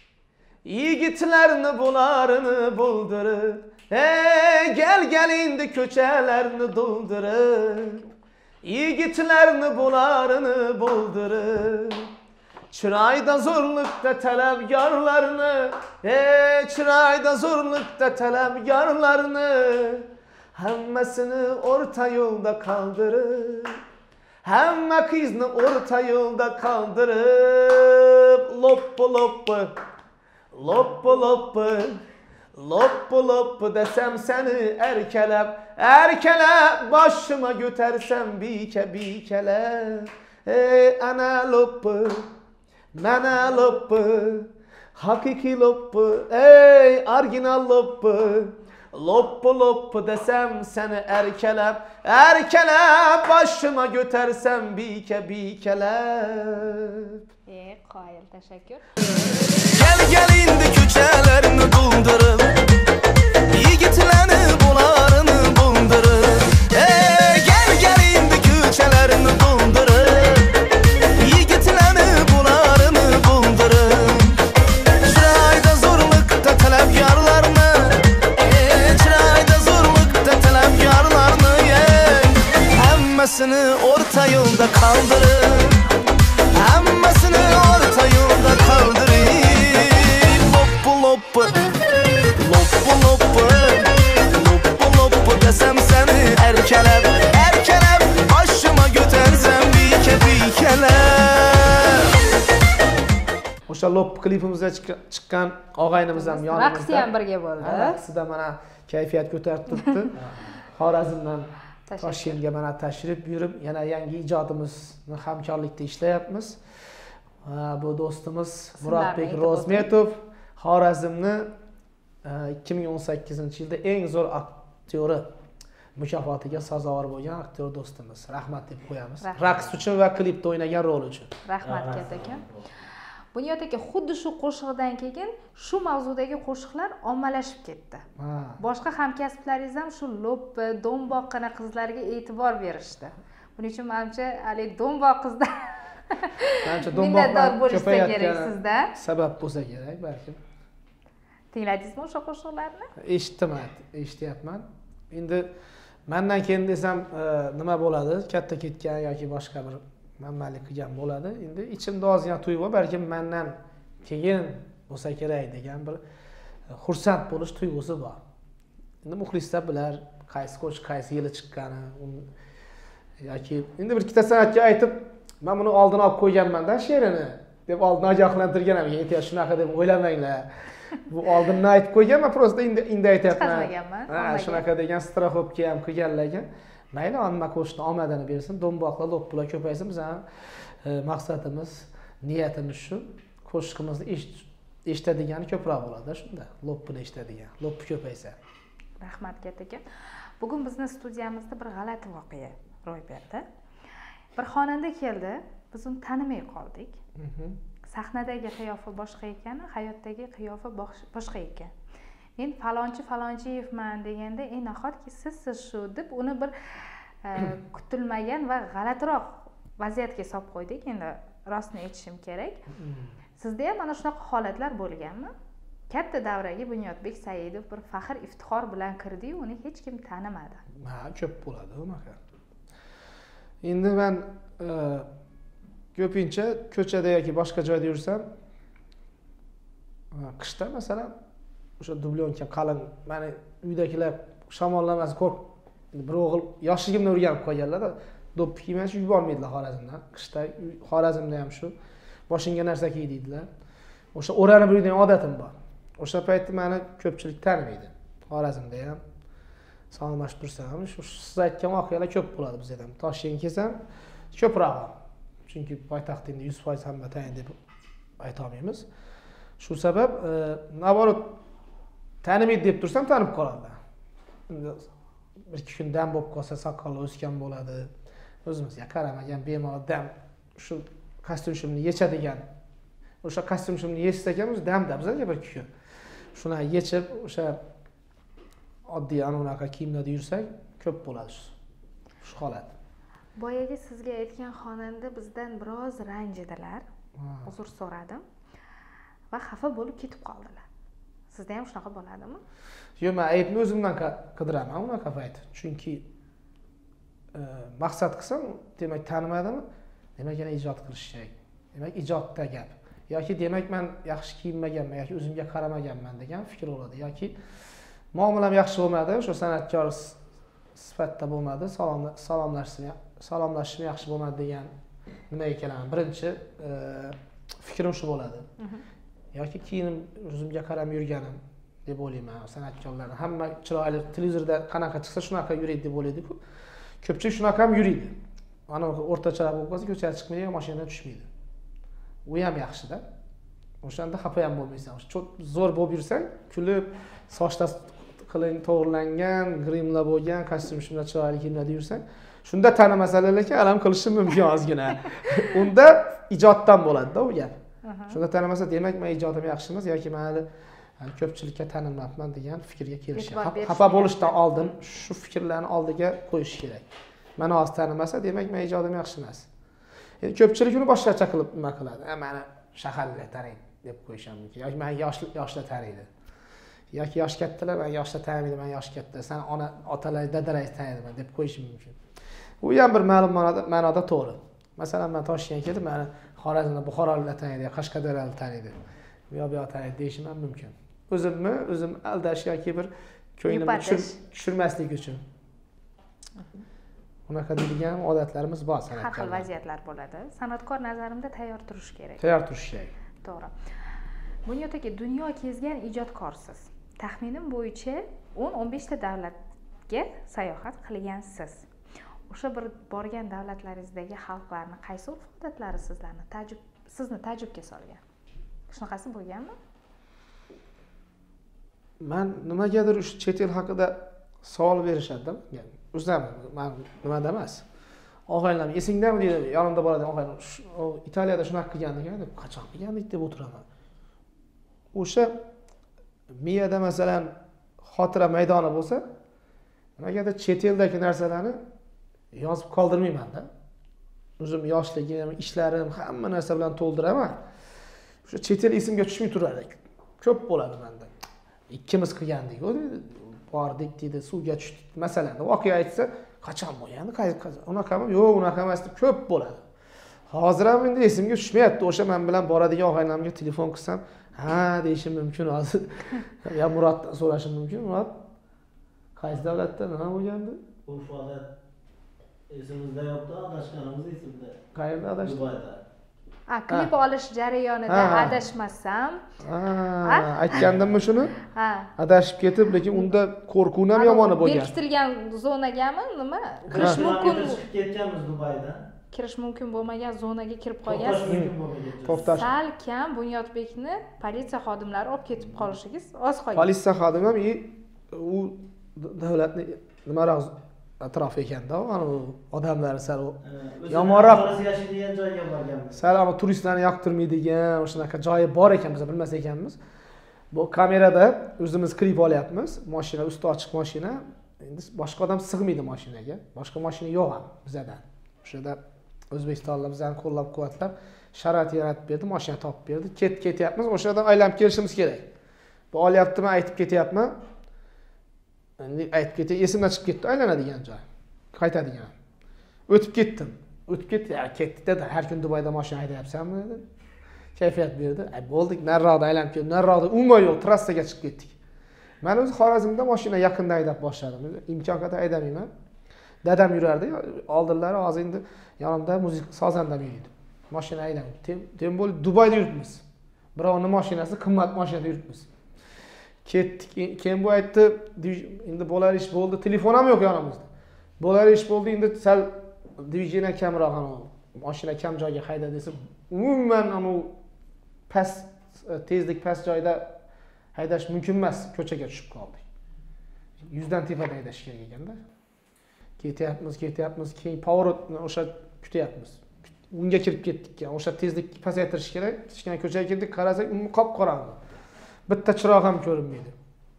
yigitlarni bularni buldirib. Hey, gel gel indi ko'chalarni doldurib, yigitlarni bularni buldirib. Çırayda zorlukta talebgarlarını, ey çırayda zorlukta talebgarlarını, hemmesini orta yolda kaldırıp, hemme kızını orta yolda kaldırıp, loppu loppu, loppu loppu, loppu loppu desem seni erkelep, erkelep başıma götersem bike bikelep, ey ana loppu. Mana loppu, hakiki loppu, ey orijinal loppu. Loppu loppu desem seni erkelep, erkelep başıma götersem bike bikelep. Ey qoyil, teşekkür. Gel gel indi köçelerini doldurub, yigitlarni bularını buldurub. Ey gel gel indi köçelerini doldurub, yigitlarni bularını yo'lda qoldirib, hammasini orqa yo'lda qoldirib, loppu loppu loppu loppu loppu loppu desem seni erkelep erkelep başıma götürsem bike bikelep. O'sha lop klipimizda chiqqan og'aynimiz ham yonimizda. Raqsi ham birga bo'ldi. Raqsida mana kayfiyat ko'tarib turibdi. Xorazmdan Toshkentga mana tashrif buyurib, yana yangi ijodimizni hamkorlikda ishlayapmiz. Bu do'stimiz Murodbek Ro'zmetov Xorazmni ikki ming o'n sakkizinchi yilda eng zo'r aktyori mukofotiga sazovor bo'lgan aktyor do'stimiz. Rahmat deb qo'yamiz. Raqs uchun va klipda o'ynagan rol uchun. Rahmat kattakon. Bunyod aka, xuddi shu qo'shiqdan keyin shu mavzudagi qo'shiqlar ommalashib ketdi. Boshqa hamkasblaringiz ham shu loppi, do'mboqqina qizlarga e'tibor berishdi. Buning uchun menimcha, hali do'mboq qizlar menimcha do'mboqlar bo'lsa kerak sizda. Sabab bo'lsa kerak, balki. Tingladingizmi o'sha qo'shiqlarni? Eshitdim, eshityapman. Endi mendan keyin desam nima bo'ladi? Katta ketgan yoki boshqa bir manmalik qilgan bo'ladi. Endi ichimda ozgina tuyg'u, balki mendan keyin bo'lsa kerak degan bir xursand bo'lish tuyg'usi bor. Endi muxlislar bilar qaysi qo'shiq qaysi yili chiqqani, yoki endi bir ikkita san'atchi aytib, men buni oldin olib qo'yganman-da she'rini deb oldin ogohlantirgan ham, "Aytay shunaqa deb o'ylamanglar. Bu oldindan aytib qo'yganman, prosta endi endi aytayapman." Ha, shunaqa degan strahobga ham qilganlarga mayli, hamma qo'shni omadini bersin, do'mboqlar, loppular ko'paysin. Biz ham maqsadimiz, niyatimiz shu. Qo'shiqimizni eshitadigani ko'proq bo'ladi shunda. Loppini eshitadigan, loppi ko'paysa. Rahmat kattakon. Bugun bizni studiyamizda bir g'alati voqea ro'y berdi. Bir xonanda keldi, biz uni tanimay qoldik. Sahnadagi qiyofa boshqa ekan, hayotdagi qiyofa boshqa ekan. Men falonchi falonchiyevman deganda, "Ey, nahotki sizsiz shu" deb uni bir kutilmagan va g'alatiroq vaziyatga solib qo'ydik. Endi rostini aytishim kerak. Sizda ham mana shunaqa holatlar bo'lganmi? Katta davraga Bunyodbek Saidov bir faxr iftixor bilan kirdi-yu, uni hech kim tanimadi. Ha, ko'p bo'ladi unaqa. Endi men ko'pincha ko'chada yoki boshqa joyda yursam, qishda masalan o'sha dublonka qalin, meni uydagilar shamollamas ko'p bir o'g'il yoshligimda o'rganib qolganlar-da, do'ppi kiymasa yubormaydilar Xorazmdan. Qishda Xorazmda ham shu boshingga narsa kiy deydilar. O'sha o'ranib yurgan odatim bor. O'sha paytda meni ko'pchilik tanimaydi. Xorazmda ham salomlashib tursam, shu siz aytgan voqealar ko'p bo'ladi bizda ham. Toshkentga kelsam ko'proq. Chunki poytaxtda yuz foiz hamma tayin deb ayta olmaymiz. Shu sabab naborot tanimaydi deb tursam tanib qoladilar. Bir ikki kun dam bo'lib qolsa, soqoli o'sgan bo'ladi. O'zimizga qaramagan bemalol dam shu kostyumimni yechadigan. O'sha kostyumimni yechsa ekan, o'zi damda bizga bir ikki kun. Shuni yechib, o'sha oddiy anaqa kiyimlarda yursak, ko'p bo'ladi shu holat. Boyagi sizga aytgan xonanda bizdan biroz ranjidilar. Uzr so'radim va xafa bo'lib ketib qoldilar. Sizda ham shunaqa bo'ladimi? Yo'q, men aybni o'zimdan qidiraman unaqa payt. Chunki maqsad qilsam, demak tanimadimi? Demak yana ijod qilish kerak. Demak ijodda gap. Yoki demak men yaxshi kiyinmaganman yoki o'zimga qaramaganman degan fikr bo'ladi. Yoki muomalam yaxshi bo'lmadi, o'sha san'atkor sifatida bo'lmadi, salomlashishim salomlashishim yaxshi bo'lmadi degan nimaga kelaman. Birinchi fikrim shu bo'ladi. Yoki kiyinim o'zimga qarab yurganim deb o'ylayman. San'atkorlar hamma chiroyli televizorda qanaqa chiqsa shunaqa yuradi deb o'ylaydi-ku. Ko'pchilik shunaqa ham yuradi. Mana o'rtacharoq bo'lib qolsa, ko'chaga chiqmaydi, mashinadan tushmaydi. U ham yaxshi-da. O'shanda xafa ham bo'lmaysan. O'sha zo'r bo'lib yursang, kulib, sochlar qilin to'g'rilangan, grimlar bo'lgan, kostyum shunday chiroyli kiyimlarda yursang, shunda tanimasalar lekin alam qilishim mumkin ozgina. Unda ijoddan bo'ladi-da u gap. Shunda tanimasa, demak men ijodim yaxshi emas yoki men hali ko'pchilikka tanilmayapman degan fikrga kelish. Xafa bo'lishdan oldin shu fikrlarni oldiga qo'yish kerak. Meni hozir tanimasa, demak men ijodim yaxshi emas. Endi ko'pchilik uni boshqacha qilib nima qiladi? Meni shaharlar taniydi deb qo'yisham mumkin. Yoki men yosh yoshlar taniydi. Yoki yosh kattalar, men yoshlar taniydi, men yosh katta. Sen ona otalar, dadalar taniydi deb qo'yishim mumkin. U ham bir ma'lum ma'noda ma'noda to'g'ri. masalan men Toshkentga keldim, meni Xorazmda Buxoroliklar taniydi, Qashqadaryolik taniydi. Bu yoq bu yoq taniydi deyishim ham mumkin. O'zimni o'zim aldash yoki bir ko'nglimni tushirmaslik uchun. Unaqa deydigan odatlarimiz bor san'atkorlar. Har xil vaziyatlar bo'ladi. San'atkor nazarimda tayyor turish kerak. Tayyor turish kerak. To'g'ri. Bunyod aka, dunyo kezgan ijodkorsiz. Taxminim bo'yicha o'n o'n besh ta davlatga sayohat qilgansiz. O'sha bir borgan davlatlaringizdagi xalqlarni qaysi urf-odatlari sizlarni tajrib sizni tajribga solgan? Shunaqasi bo'lganmi? Men nimagadir o'sha chet el haqida savol berishadi. O'zim men nimada emas. Og'aylarim esingdami deydi, yonimda boradigan og'aylarim Italiyada shunaqa qilgan ekan deb, qachon qilgandik deb o'tiraman. O'sha miyada masalan xotira maydoni bo'lsa, nimagadir chet eldagi narsalarni yozib qoldirmayman-da. O'zim yoshligim, ishlarim, hamma narsa bilan to'ldiraman. O'sha chet el esimga tushmay turadi. Ko'p bo'ladi menda. Ikkimiz qilgandik, bordik deydi, suvga tushdik. Masalan, voqea aytsa, qachon bo'lgandi? Unaqami? Yo'q, unaqa emas deb ko'p bo'ladi. Hozir ham endi esimga tushmayapti. O'sha men bilan boradigan og'aylarimga telefon qilsam, ha deyishim mumkin hozir. Ya Muratdan so'rashim mumkin. Murat qaysi davlatda nima bo'lgandi? Urf-odat esimizda yo'qda, adashganimiz esimda. Qayerda adashdik? Dubayda. Ha, klip olish jarayonida adashmasam, ha, aytgandimmi shuni? Ha. Adashib ketib, lekin unda qo'rquvim ham yomoni bo'lgan. Berkitilgan zonagami, nima? Kirish mumkin. Chiqib ketganmiz Dubaydan. Kirish mumkin bo'lmagan zonaga kirib qolgansiz. Mumkin bo'lmagan. To'xtash. Sal kam Bunyodbekni politsiya xodimlari olib ketib qolishingiz oz qolgan. Politsiya xodimi ham u davlatni nimaroq atrof ekanda, ana odamlari sal yomonroq yashaydigan joyga borganmiz. Sal ama turistlarni yoqtirmaydigan, o'shanaqa joyi bor ekan, biz bilmas ekanmiz. Bu kamerada o'zimiz klip olyapmiz. Mashina usti ochiq mashina. Endi boshqa odam sig'maydi mashinaga. Boshqa mashina yo'q ham bizadan. O'shada O'zbekistonlar bizani qo'llab-quvvatlab sharoit yaratib berdi, mashina topib berdi. Ket ketyapmiz, o'shadan aylanib kelishimiz kerak. Bu olyaptimi, aytib ketyapman. Endi aytib ketay, esimdan chiqib ketdi, aylanadigan joy. Qaytadigan. O'tib ketdim. O'tib ketdi, ya ketdi-da, har kun Dubayda mashina haydayapsanmi dedi. Kayfiyat berdi. Ay bo'ldik, nariroqda aylanib keldim. Nariroqda umuman yo'q, trassaga chiqib ketdik. Men o'zi Xorazmda mashina yaqinda haydab boshladim. Imkon qadar haydamayman. Dadam yurardi, oldinlari hozir endi yonimda muzik sozandam yuradi. Mashina haydayman. Tem bo'lib Dubayda yuribmiz. Birovning mashinasi qimmat mashinada yuribmiz. Ketdik. Keyin bu aytdi, endi bo'lar ish bo'ldi, telefon ham yo'q yonimizda. Bo'lar ish bo'ldi, endi sal diviziyani kamroq ana mashina kam joyga hayda desa, umuman ana past tezlik past joyda haydash mumkin emas, ko'chaga tushib qoldik. yuzdan tepada haydash kerak ekanda. Ketyapmiz, ketyapmiz, keyin pоворotni o'sha kutyapmiz. Unga kirib ketdik. O'sha tezlik pasaytirish kerak. Kichkina ko'chaga kirdik, qarasak, uni qop-qorong'i. Bitta chiroq ham ko'rinmaydi.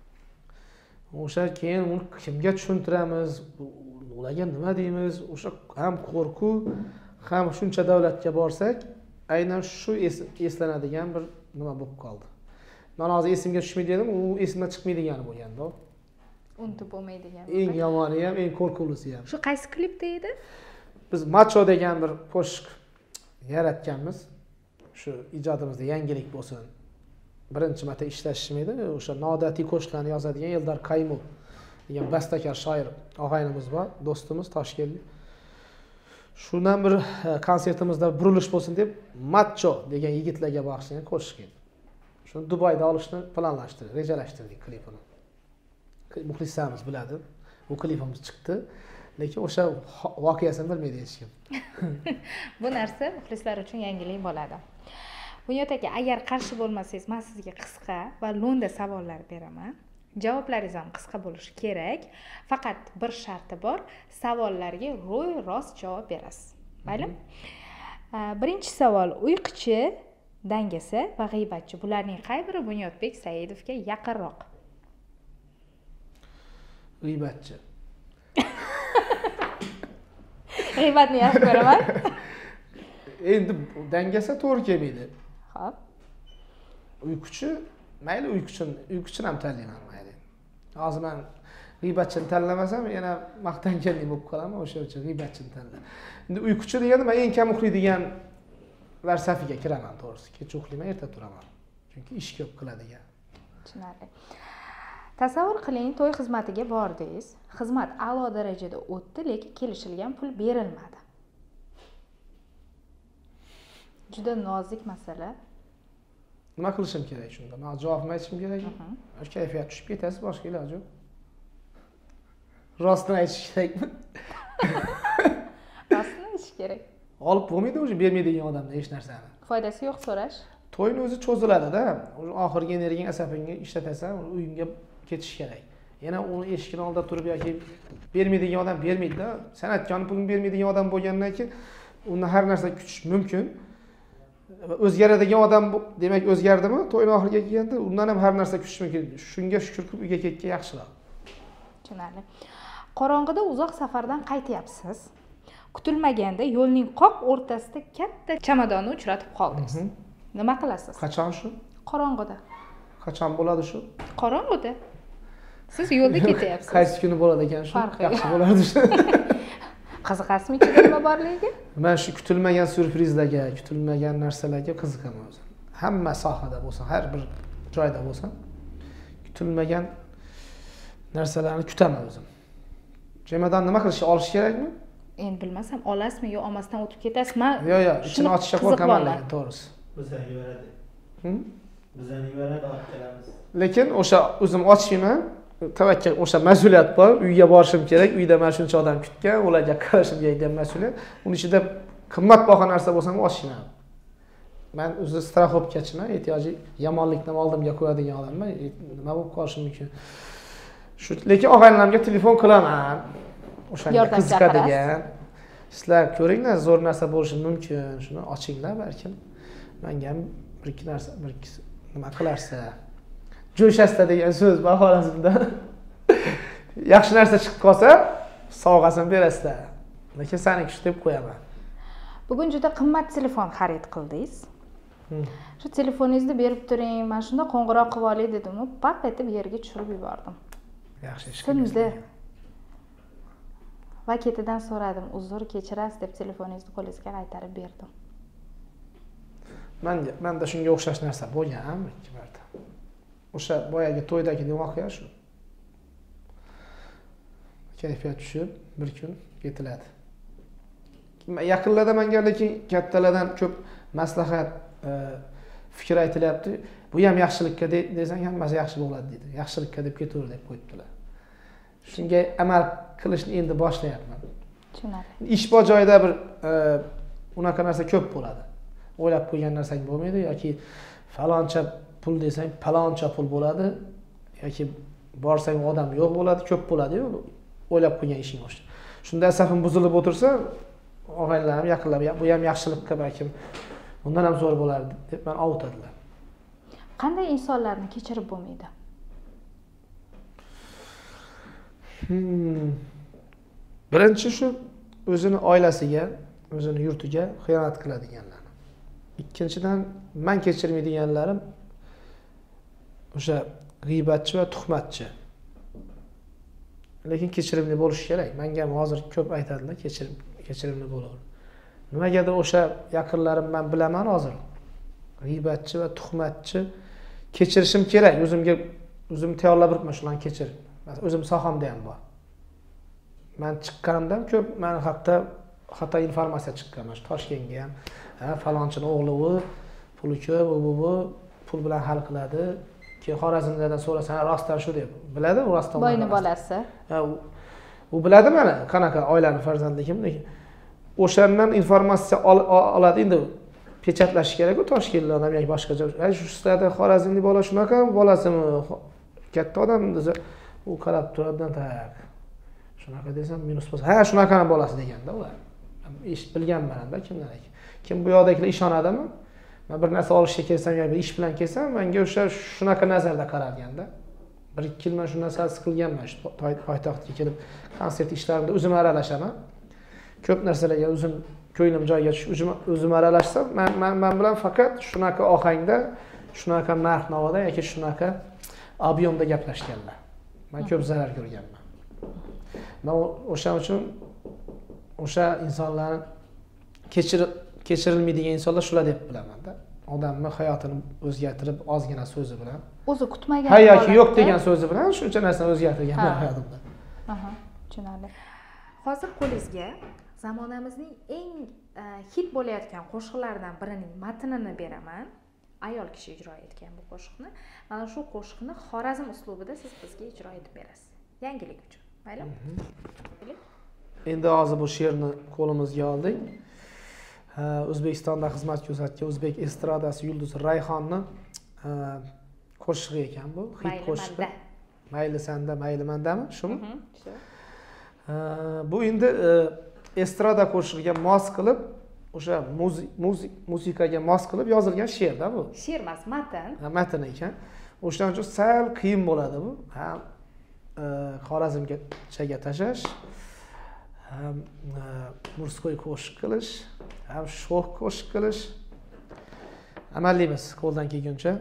O'sha keyin uni kimga tushuntiramiz, ularga nima deymiz? O'sha ham qo'rquv, ham shuncha davlatga borsak, aynan shu eslanadigan bir nima bo'lib qoldi. Men hozir esimga tushmaydi dedim, u esimdan chiqmaydigani bo'lganda. Unutib bo'lmaydigan. Eng yomoni ham, eng qo'rquvlisi ham. Shu qaysi klipda edi? Biz Macho degan bir qo'shiq yaratganmiz. Shu ijodimizda yangilik bo'lsin. Birinchi marta ishlashim edi. O'sha noodatiy qo'shiqlarni yozadigan Eldor Qaymov degan bastakor shoir og'aynimiz bor, do'stimiz Toshkentlik. Shundan bir konsertimizda burilish bo'lsin deb Macho degan yigitlarga bag'ishlangan qo'shiq edi. Shuni Dubayda olishni planlashtirdik, rejalashtirdik klipini. Muxlislarimiz biladi. Bu klipimiz chiqdi, lekin o'sha voqeasini bilmaydi hech kim. Bu narsa muxlislar uchun yangilik bo'ladi. Bunyod aka, agar qarshi bo'lmasangiz, men sizga qisqa va lo'nda savollar beraman. Javoblaringiz ham qisqa bo'lishi kerak. Faqat bir sharti bor, savollarga ro'y rost javob berasiz. Mayli? Birinchi savol: uyquchi, dangasa va g'iybatchi. Bularning qay biri Bunyodbek Saidovga yaqinroq? G'iybatchi. G'iybatni yaxshi ko'raman. Endi dangasa to'g'ri kelmaydi. Xo'p. Uyquchi, mayli uyquchini, uyquchini ham tanlayman mayli. Hozir men g'iybatchini tanlamasam yana maqtangandek bo'lib qolaman, o'sha uchun g'iybatchini tanladim. Endi uyquchi deganda men eng kam uxlaydigan lar safiga kiraman, to'g'risi. Kecha uxlayman, erta turaman. Chunki ish ko'p qiladigan. Tushunarli. Tasavvur qiling, to'y xizmatiga bordingiz. Xizmat a'lo darajada o'tdi, lekin kelishilgan pul berilmadi. Juda nozik masala. Nima qilishim kerak shunda? Men javobni aytishim kerakmi? O'sha kayfiyat tushib ketasiz, boshqa iloji yo'q. Rostini aytish kerakmi? Rostini aytish kerak. Olib bo'lmaydi o'zi bermaydigan odamdan hech narsani. Foydasi yo'q so'rash. To'yni o'zi cho'ziladi-da. Oxirgi energiyang asabingga ishlatasan, uyingga ketish kerak. Yana uni eshikning oldida turib yoki bermaydigan odam bermaydi-da. Sen aytgan pulni bermaydigan odam bo'lgandan keyin uni har narsa kutish mumkin. O'zgaradigan odam demak o'zgardimi? To'yning oxiriga kelganda undan ham har narsa kutish mumkin. Shunga shukr qilib uyga ketgan yaxshiroq. Tushunarli. Qorong'ida uzoq safardan qaytyapsiz. Kutilmaganda yo'lning qoq o'rtasida katta chamadonni uchratib qoldingiz. Nima qilasiz? Qachon shu? Qorong'ida. Qachon bo'ladi shu? Qorong'ida. Siz yo'lda ketyapsiz. Qaysi kuni bo'ladi ekan shu? Farqi Yaxshi bo'lardi shu. Qiziqasizmi ichida nima borligiga? Men shu kutilmagan syurprizlarga, kutilmagan narsalarga qiziqaman o'zim. Hamma sohada bo'lsa, har bir joyda bo'lsa, kutilmagan narsalarni kutaman o'zim. Chemodan nima qilish, olish kerakmi? Endi bilmasam, olasizmi yo olmasdan o'tib ketasizmi? Yo'q, yo'q, ichini ochishga qo'rqaman lekin, to'g'risi. Bizdan yuboradi. Hm? Bizdan yuboradi, olib kelamiz. Lekin o'sha o'zim ochmayman. Tavakkal o'sha mas'uliyat bor. Uyga borishim kerak. Uyda men shuncha odam kutgan, ularga qarashim kerak mas'uliyat. Uning ichida qimmatbaho narsa bo'lsa ham ochmayman. Men o'zi strahobkachiman, ehtiyoji yomonlikni oldimga qo'yadigan odamman. Nima bo'lib qolishi mumkin? Shu lekin og'aynilarimga telefon qilaman. O'shanga qiziqadigan. Sizlar ko'ringlar, zo'r narsa bo'lishi mumkin. Shuni ochinglar balkim. Menga ham bir ikki narsa, bir ikki nima qilarsa, jo'shasda degan so'z bor Xorazmda. Yaxshi narsa chiqib qolsa, sovg'asini berasizlar. Lekin saniki shu deb qo'yaman. Bugun juda qimmat telefon xarid qildingiz. Shu telefoningizni berib turing, men shunda qo'ng'iroq qilib olay dedim, paq etib yerga tushirib yubordim. Yaxshi ish Shunda va ketidan so'radim, uzr kechirasiz deb telefoningizni qo'lingizga qaytarib berdim. Menga menda shunga o'xshash narsa bo'lgan ikki marta. O'sha boyagi to'ydagi voqea shu. Kayfiyat tushib, bir kun ketiladi. Yaqinlarda menga lekin kattalardan ko'p maslahat, fikr aytilyapti. Bu ham yaxshilikka desang hammasi yaxshi bo'ladi dedi. Yaxshilikka deb ketaver deb qo'yibdilar. Shunga amal qilishni endi boshlayapman. Tushunarli. Ish bor joyida bir unaqa narsa ko'p bo'ladi. O'ylab qo'ygan narsang bo'lmaydi yoki faloncha pul desang, faloncha pul bo'ladi yoki borsang odam yo'q bo'ladi, ko'p bo'ladi-yu, o'ylab qo'ygan ishing o'sha. Shunda asabim buzilib o'tirsa, og'aynilarim, yaqinlarim, bu ham yaxshilikka balkim bundan ham zo'r bo'lardi deb men avutadilar. Qanday insonlarni kechirib bo'lmaydi? Hmm. Birinchi shu o'zini oilasiga, o'zini yurtiga xiyonat qiladiganlar. Ikkinchidan men kechirmaydiganlarim o'sha g'iybatchi va tuhmatchi. Lekin kechirimli bo'lish kerak. Menga ham hozir ko'p aytadilar, kechirim kechirimli bo'laver. Nimagadir o'sha yaqinlarim men bilaman hozir. G'iybatchi va tuhmatchi kechirishim kerak. O'zimga o'zim tayyorlab turibman shularni kechirib. O'zim sohamda ham bor. Men chiqqanimda ham ko'p meni haqda xato informatsiya chiqqan. Mana Toshkentga ham, ha, falonchini o'g'li u, puli ko'p, u bu pul bilan hal qiladi. Keyin Xorazmlardan so'rasang, rostdan shu deb. Biladi u rostdan. Boyni bolasi. Ha, u biladi mana qanaqa oilani farzandligimni. Lekin o'shandan informatsiya oladi. Endi pechatlash kerak-ku Toshkentlik odam yoki boshqa joy. Ha, shu istada Xorazmlik bola shunaqa bolasimi? Katta odam desa, u qarab turadidan tak. Shunaqa desam minus bo'lsa, ha, shunaqani bolasi deganda ular. Ish bilganman-da kimdan ekan. Kim bu yoqdagilar ishonadimi? Men bir narsa olishga kelsam yoki bir ish bilan kelsam, menga o'sha shunaqa nazarda qaralganda. Bir ikki yil men shu narsani qilganman, shu poytaxtga kelib konsert ishlarimda o'zim aralashaman. Ko'p narsalarga o'zim ko'nglim joyiga tushib, o'zim o'zim aralashsam, men men men bilan faqat shunaqa ohangda, shunaqa narx-navoda yoki shunaqa ob'yomda gaplashganlar. Men ko'p zarar ko'rganman. Men o'sha uchun o'sha insonlarni kechirib kechirilmaydigan insonlar shular deb bilaman-da. Odamni hayotini o'zgartirib ozgina so'zi bilan, o'zi kutmagan ha yoki yo'q degan so'zi bilan shuncha narsani o'zgartirgan hayotimda. Aha, tushunarli. Hozir qo'lingizga zamonamizning eng hit bo'layotgan qo'shiqlardan birining matnini beraman. Ayol kishi ijro etgan bu qo'shiqni. Mana shu qo'shiqni Xorazm uslubida siz bizga ijro etib berasiz. Yangilik uchun. Maylimi? Endi hozir bu she'rni qo'limizga oldik. O'zbekistonda xizmat ko'rsatgan o'zbek estradasi yulduzi Rayhonni qo'shig'i ekan bu, hit qo'shig'i. Mayli sanda, mayli mandami, shumi? Bu endi estrada qo'shig'iga mos qilib, o'sha muzik muzikaga mos qilib yozilgan she'rda bu. She'r emas, matn. Ha, matn ekan. O'shaning uchun sal qiyin bo'ladi bu. Ham Xorazmga chaga tashash, ham murskoy qo'shiq qilish, ham sho'x qo'shiq qilish. Amallaymiz qo'ldan kelguncha.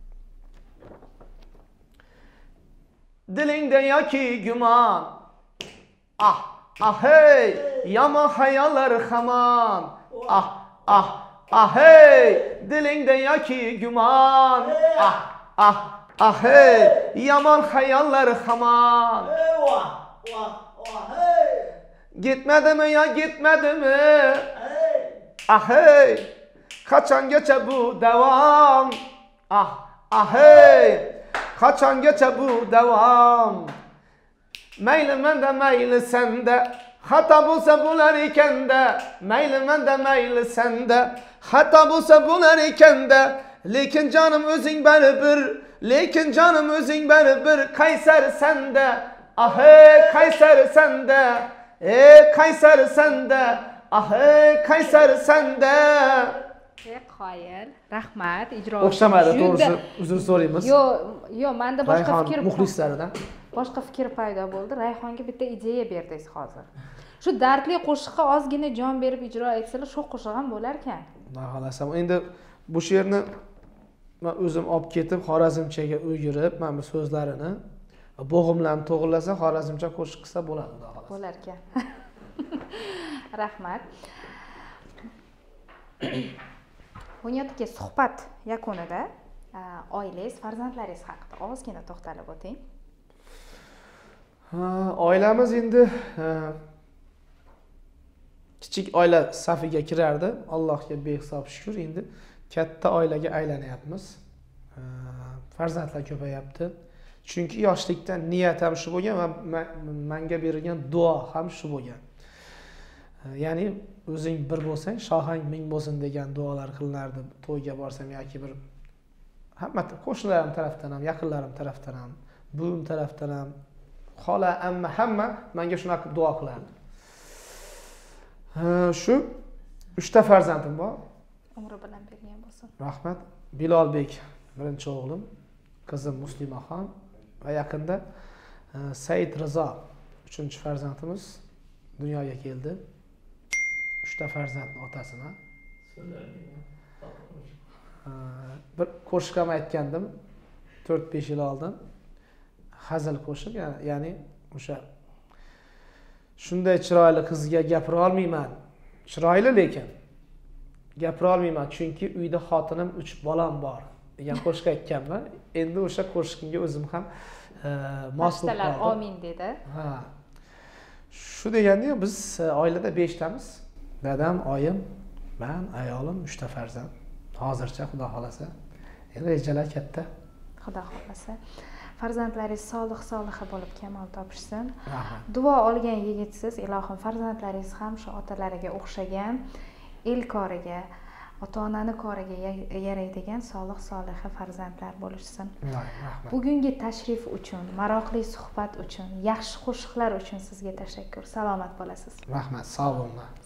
Dilingda yoki gumon, ah ah hey, yomon xayollar hamon, ah ah ah hey, dilingda yoki gumon, ah ah ah hey, yomon xayollar hamon. Vah vah vah hey. Gitmadimi yo gitmadimi? Ah hey, qachongacha bu davom? Ah ah hey, qachongacha bu davom? Mayli menda mayli senda, xato bo'lsa bo'lar ekanda. Mayli menda mayli senda, xato bo'lsa bo'lar ekanda. Lekin jonim o'zing baribir, lekin jonim o'zing baribir. Qaysar senda, ah hey, qaysar senda. Ey qaysar senda, ah ey qaysar senda. Ey qoyil, rahmat, ijro. O'xshamadi, to'g'risi, uzr so'raymiz. Yo'q, yo'q, menda boshqa fikr, muxlislaridan boshqa fikr paydo bo'ldi. Rayhonga bitta ideya berdingiz hozir. Shu dardli qo'shiqqa ozgina jon berib ijro etsalar, shu qo'shiq ham bo'lar ekan. Xudo xohlasa, endi bu she'rni men o'zim olib ketib Xorazmchaga o'girib, mana bu so'zlarini bo'g'imlarni to'g'rilasa, Xorazmcha qo'shiq qilsa bo'ladi, xudo xohlasa. Bo'lar ekan. Rahmat. Bunyodagi suhbat yakunida oilangiz, farzandlaringiz haqida ozgina to'xtalib o'ting. Oilamiz endi kichik oila safiga kirardi. Allohga behisob shukr, endi katta oilaga aylanyapmiz. Farzandlar ko'payapti. Chunki yoshlikdan niyat ham shu bo'lgan va menga berilgan duo ham shu bo'lgan. Ya'ni o'zing bir bo'lsang, shohang ming bo'lsin degan duolar qilinardi. To'yga borsam yoki bir hamma qo'shnilarim tarafdan ham, yaqinlarim tarafdan ham, buvim tarafdan ham, xola, amma hamma menga shunaqa duo qilardi. Shu uchta farzandim bor. Umri bilan bergan bo'lsin. Rahmat. Bilolbek birinchi o'g'lim, qizim Muslimaxon va yaqinda Said Rizo uchinchi farzandimiz dunyoga keldi. Uchta farzandning otasiman. Bir qo'shiq ham aytgandim to'rt besh yil oldin. Hazil qo'shiq, ya'ni o'sha shunday chiroyli qizga gapira olmayman. Chiroyli lekin gapira olmayman chunki uyda xotinim uch bolam bor degan qo'shiq aytganman. Endi o'sha qo'shiqimga o'zim ham mos bo'lib qoldim. Amin dedi. Ha. Shu deganda biz oilada beshtamiz. Dadam, oyim, men, ayolim, uchta farzand. Hozircha xudo xolasa. Endi rejalar katta. Xudo xolasa. Farzandlaringiz solih-soliha bo'lib kamol topishsin. Duo olgan yigitsiz, ilohim farzandlaringiz ham shu otalariga o'xshagan, el koriga, ota-onani koriga yaraydigan solih-soliha farzandlar bo'lishsin. Bugungi tashrif uchun, maroqli suhbat uchun, yaxshi qo'shiqlar uchun sizga tashakkur. Salomat bo'lasiz. Rahmat, sog' bo'linglar.